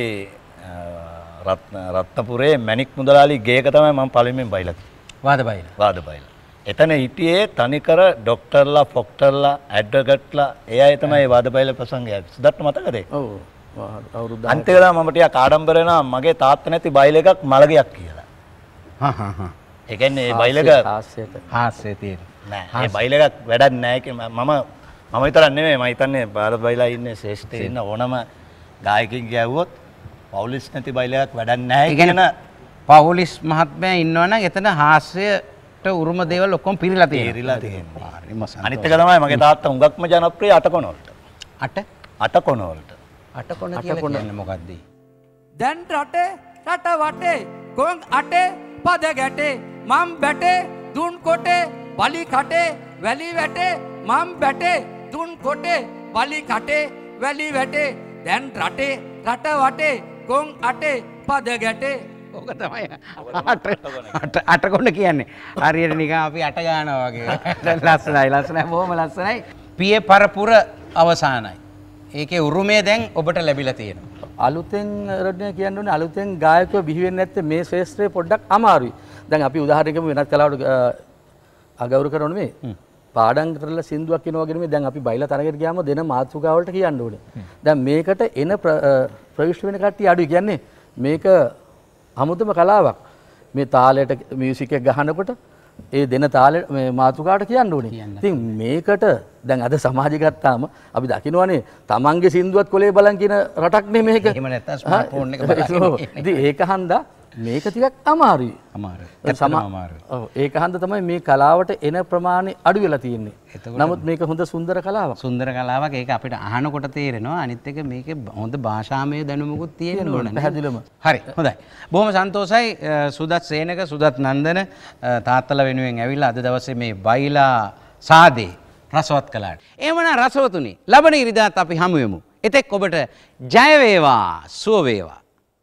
Speaker 9: රත්නපුරේ මැණික් මුදලාලි ගේක තමයි මම පළවෙනිම බයිලා.
Speaker 2: වාද බයිලා.
Speaker 9: වාද බයිලා. එතන හිටියේ තනිකර ඩොක්ටර්ලා, ෆොක්ටර්ලා, ඇඩ්වොකේට්ලා ඒ අය තමයි වාද බයිලා ප්‍රසංගය. සුදත් මතකද?
Speaker 11: ඔව්. අවුරුදු
Speaker 9: අන්තිම දා මම ටිකක් ආඩම්බර වෙනවා මගේ තාත්තා නැති බයිල එකක් මලගයක් කියලා.
Speaker 2: හා හා හා.
Speaker 9: ඒ කියන්නේ ඒ බයිල එක
Speaker 11: හාස්‍යයට
Speaker 2: හාස්‍යය තියෙන.
Speaker 9: නෑ. ඒ බයිල එකක් වැඩක් නෑ කියලා මම මම විතරක් නෙමෙයි මම හිතන්නේ බාල බයිලා ඉන්නේ ශ්‍රේෂ්ඨ ඉන්න ඕනම ගායකයෙක් ගැව්වොත් පෞලිස් නැති බයිල එකක් වැඩක් නෑ කියන
Speaker 2: පෞලිස් මහත්මයා ඉන්නවනම් එතන හාස්‍යයට උරුම දේවල් ඔක්කොම පිරීලා තියෙනවා.
Speaker 9: පිරීලා තියෙනවා. අනිත් එක තමයි මගේ තාත්තා හුඟක්ම ජනප්‍රිය අටකොණ වලට.
Speaker 2: අට
Speaker 9: අටකොණ වලට.
Speaker 2: අටකොණ කියලා කියන්නේ මොකක්ද?
Speaker 12: දැන් රටේ රට වටේ කොන් අටේ පද ගැටේ මම් බැටේ දුන් කොටේ බලි කටේ වැලි වැටේ මම් බැටේ දුන් කොටේ බලි කටේ වැලි වැටේ දැන් රටේ රට වටේ කොන් අටේ පද ගැටේ
Speaker 2: ඕක තමයි අට අටකොණ කියන්නේ. හරියට නිකන් අපි අට ගන්නවා වගේ. ලස්සනයි ලස්සනයි බොහොම ලස්සනයි. පිය පරපුර අවසానයි. ඒකේ උරුමය දැන් ඔබට ලැබිලා තියෙනවා.
Speaker 11: අලුතෙන් රඩිය කියන්න ඕනේ අලුතෙන් ගායකයෝ බිහි වෙන්නේ නැත්තේ මේ ශාස්ත්‍රයේ පොඩ්ඩක් අමාරුයි. දැන් අපි උදාහරණයක් ගමු වෙනත් කලාවට අගෞරව කරනවනේ මේ පාඩම් කරලා සින්දුවක් කියනවා වගේ නෙමෙයි දැන් අපි බයිලා තරගයට ගියාම දෙන මාතෘකාව වලට කියන්න ඕනේ. දැන් මේකට එන ප්‍රවිෂ්ඨ වෙන කට්ටිය අඩුයි. කියන්නේ මේක අමුතුම කලාවක්. මේ තාලයට මියුසික් එක ගහනකොට ඒ දෙන තාලෙ මේ මාතෘකාවට කියන්න ඕනේ. ඉතින් මේකට දැන් අද සමාජය ගත්තාම අපි දකින්නවනේ තමන්ගේ සින්දුවත් කොලේ බලන් කියන රටක් නේ මේක.
Speaker 2: එහෙම නැත්නම් ස්මාර්ට්ෆෝන් එක බලන්න.
Speaker 11: ඉතින් ඒක හන්දා මේක ටිකක් අමාරුයි.
Speaker 2: අමාරුයි. ඇත්තටම අමාරුයි.
Speaker 11: ඔව් ඒක හන්දා තමයි මේ කලාවට එන ප්‍රමාණය අඩු වෙලා තියෙන්නේ. නමුත් මේක හොඳ සුන්දර කලාවක්.
Speaker 2: සුන්දර කලාවක්. ඒක අපිට අහනකොට තේරෙනවා. අනිත් එක මේකේ හොඳ භාෂාමය දැනුමකුත් තියෙන්න ඕනේ.
Speaker 11: පැහැදිලිවම.
Speaker 2: හරි. හොඳයි. බොහොම සන්තෝෂයි සුදත් සේනක සුදත් නන්දන තාත්තලා වෙනුවෙන් ඇවිල්ලා අද දවසේ මේ බයිලා සාදේ රසවත් කළාට. එහෙමනම් රසවතුනි ලබන ඉරිදාත් අපි හමු වෙමු. එතෙක් ඔබට ජය වේවා සුව වේවා.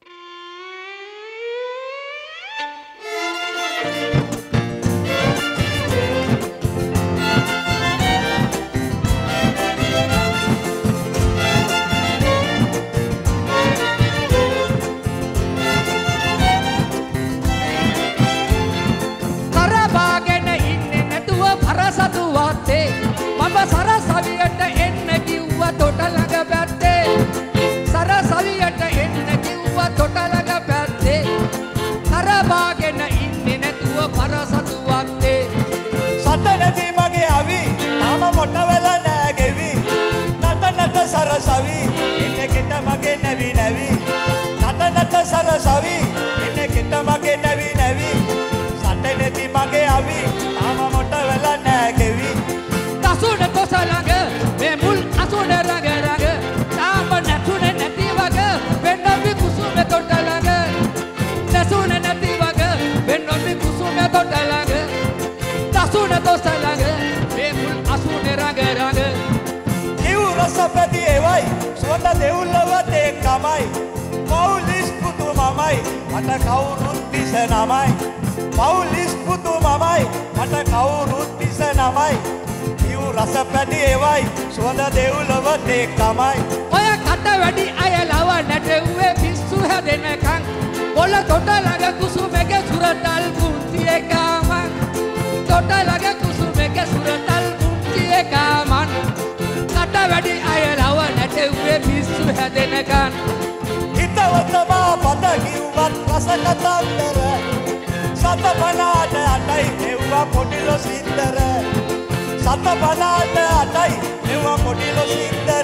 Speaker 12: සරසවියට එන්න කිව්ව තොට ළඟ පැත්තේ සරසවියට එන්න කිව්ව තොට ළඟ පැත්තේ කරබාගෙන ඉන්නේ නැතුව පරසතු වත්තේ
Speaker 6: සත නැති මගේ අවි තාම මොට වෙලා නෑ ගෙවි නත නත සරසවි එන්නේ කෙට මගේ නැවි නැවි නත නත සරසවි එන්නේ කෙට මගේ නැවි නැවි සත නැති මගේ අවි තාම මොට වෙලා නෑ ගෙවි
Speaker 12: අසුන කොස ළඟ මේ මුල් අසුන රඟ රඟ තාම නැතුන නැති වග වෙන්නොබි කුසුම තොට ළඟ නැසුන නැති වග වෙන්නොබි කුසුම තොට ළඟ අසුන කොස ළඟ මේ මුල් අසුන රඟ රඟ
Speaker 6: කිව් රස පැති එවයි සොඳ දෙවුල්ලව තේකමයි පෞලිස් පුතු මමයි මට කවුරුත් තිස නමයි පෞලිස් පුතු මමයි මට කවුරුත් තිස නමයි රස පැටි ඒවයි සුවඳ දෙව්ලොව තේකමයි
Speaker 12: ඔය කට වැඩි අය ලව නැටෙව්වේ පිස්සු හැදෙනකන් පොළ තොට ළඟ කුසුමෙක සුරතල් කුන්තියේ කාමන් තොට ළඟ කුසුමෙක සුරතල් කුන්තියේ කාමන් කට වැඩි අය ලව නැටෙව්වේ පිස්සු හැදෙනකන්
Speaker 6: හිතවතමා පද කිව්වත් රස කතන්දර සත පනාට අටයි එව්වා පොඩිලො සින්දර සත පනාට අටයි එව්වා පොඩිලො සින්දර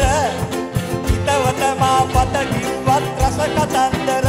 Speaker 6: හිතවතමා පද කිව්වත් රස කතන්දර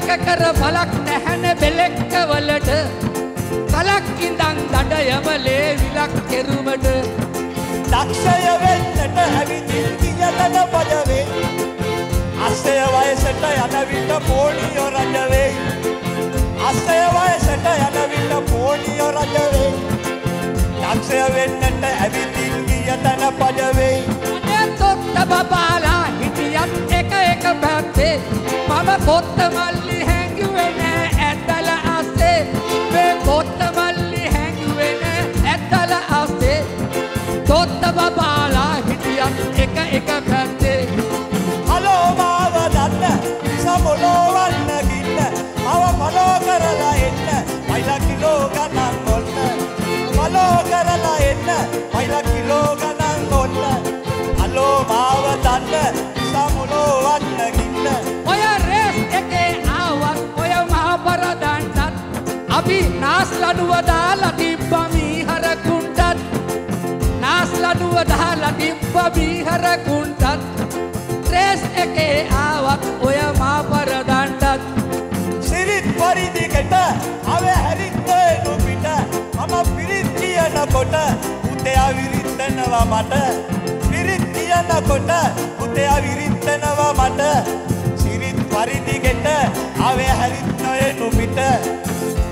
Speaker 12: කර බලක් නැහැනේ බෙලෙක්ක වලට කලක් ඉඳන් දඩයමලේ විලක් කෙරුමට
Speaker 6: දක්ෂය වෙන්නට ඇවිදින් කියතන පදවේ අස්සය වයසට යන විට පෝඩියෝ රජ වෙයි අස්සය වයසට යන විට පෝඩියෝ රජ වෙයි දක්ෂය වෙන්නට ඇවිදින් කියතන පදවේ
Speaker 12: අනේ තොත්ත බබාලා හිටියත් එක එක පැත්තේ මම පොත්ත මල්ලි හැංගුවේ නෑ ඇත්තල අස්සේ මේ පොත්ත මල්ලි හැංගුවේ නෑ ඇත්තල අස්සේ තොත්ත බබාලා හිටියත් එක එක පැත්තේ
Speaker 6: හලෝ මාව දන්න සමොලෝවන්න ගින්න මව පලෝ කරලා එන්න මයිල කිලෝ ගණන් ඔන්න පලෝ කරලා එන්න මයිල කිලෝ ගණන් ඔන්න හලෝ මාව දන්න සමොලෝවන්න ගින්න
Speaker 12: ඔය රේස් එකේ ආවත් ඔය මහපර දන්නත් අපි නාස් ලඩුව දාලා තිබ්බ මීහරකුන්ටත් නාස් ලඩුව දාලා තිබ්බ මීහරකුන්ටත් රේස් එකේ ආවත් ඔය මහපර දන්නත්
Speaker 6: සිරිත් පරිදිකට අව හැරින්නේ නුපිට මම පිරිත් කියනකොට උතේ අවිරිත්තනවා මට පිරිත් කියනකොට උතේ අවිරිත්තනවා මට සිරිත් පරිදිකට අව හැරින්නේ නුපිට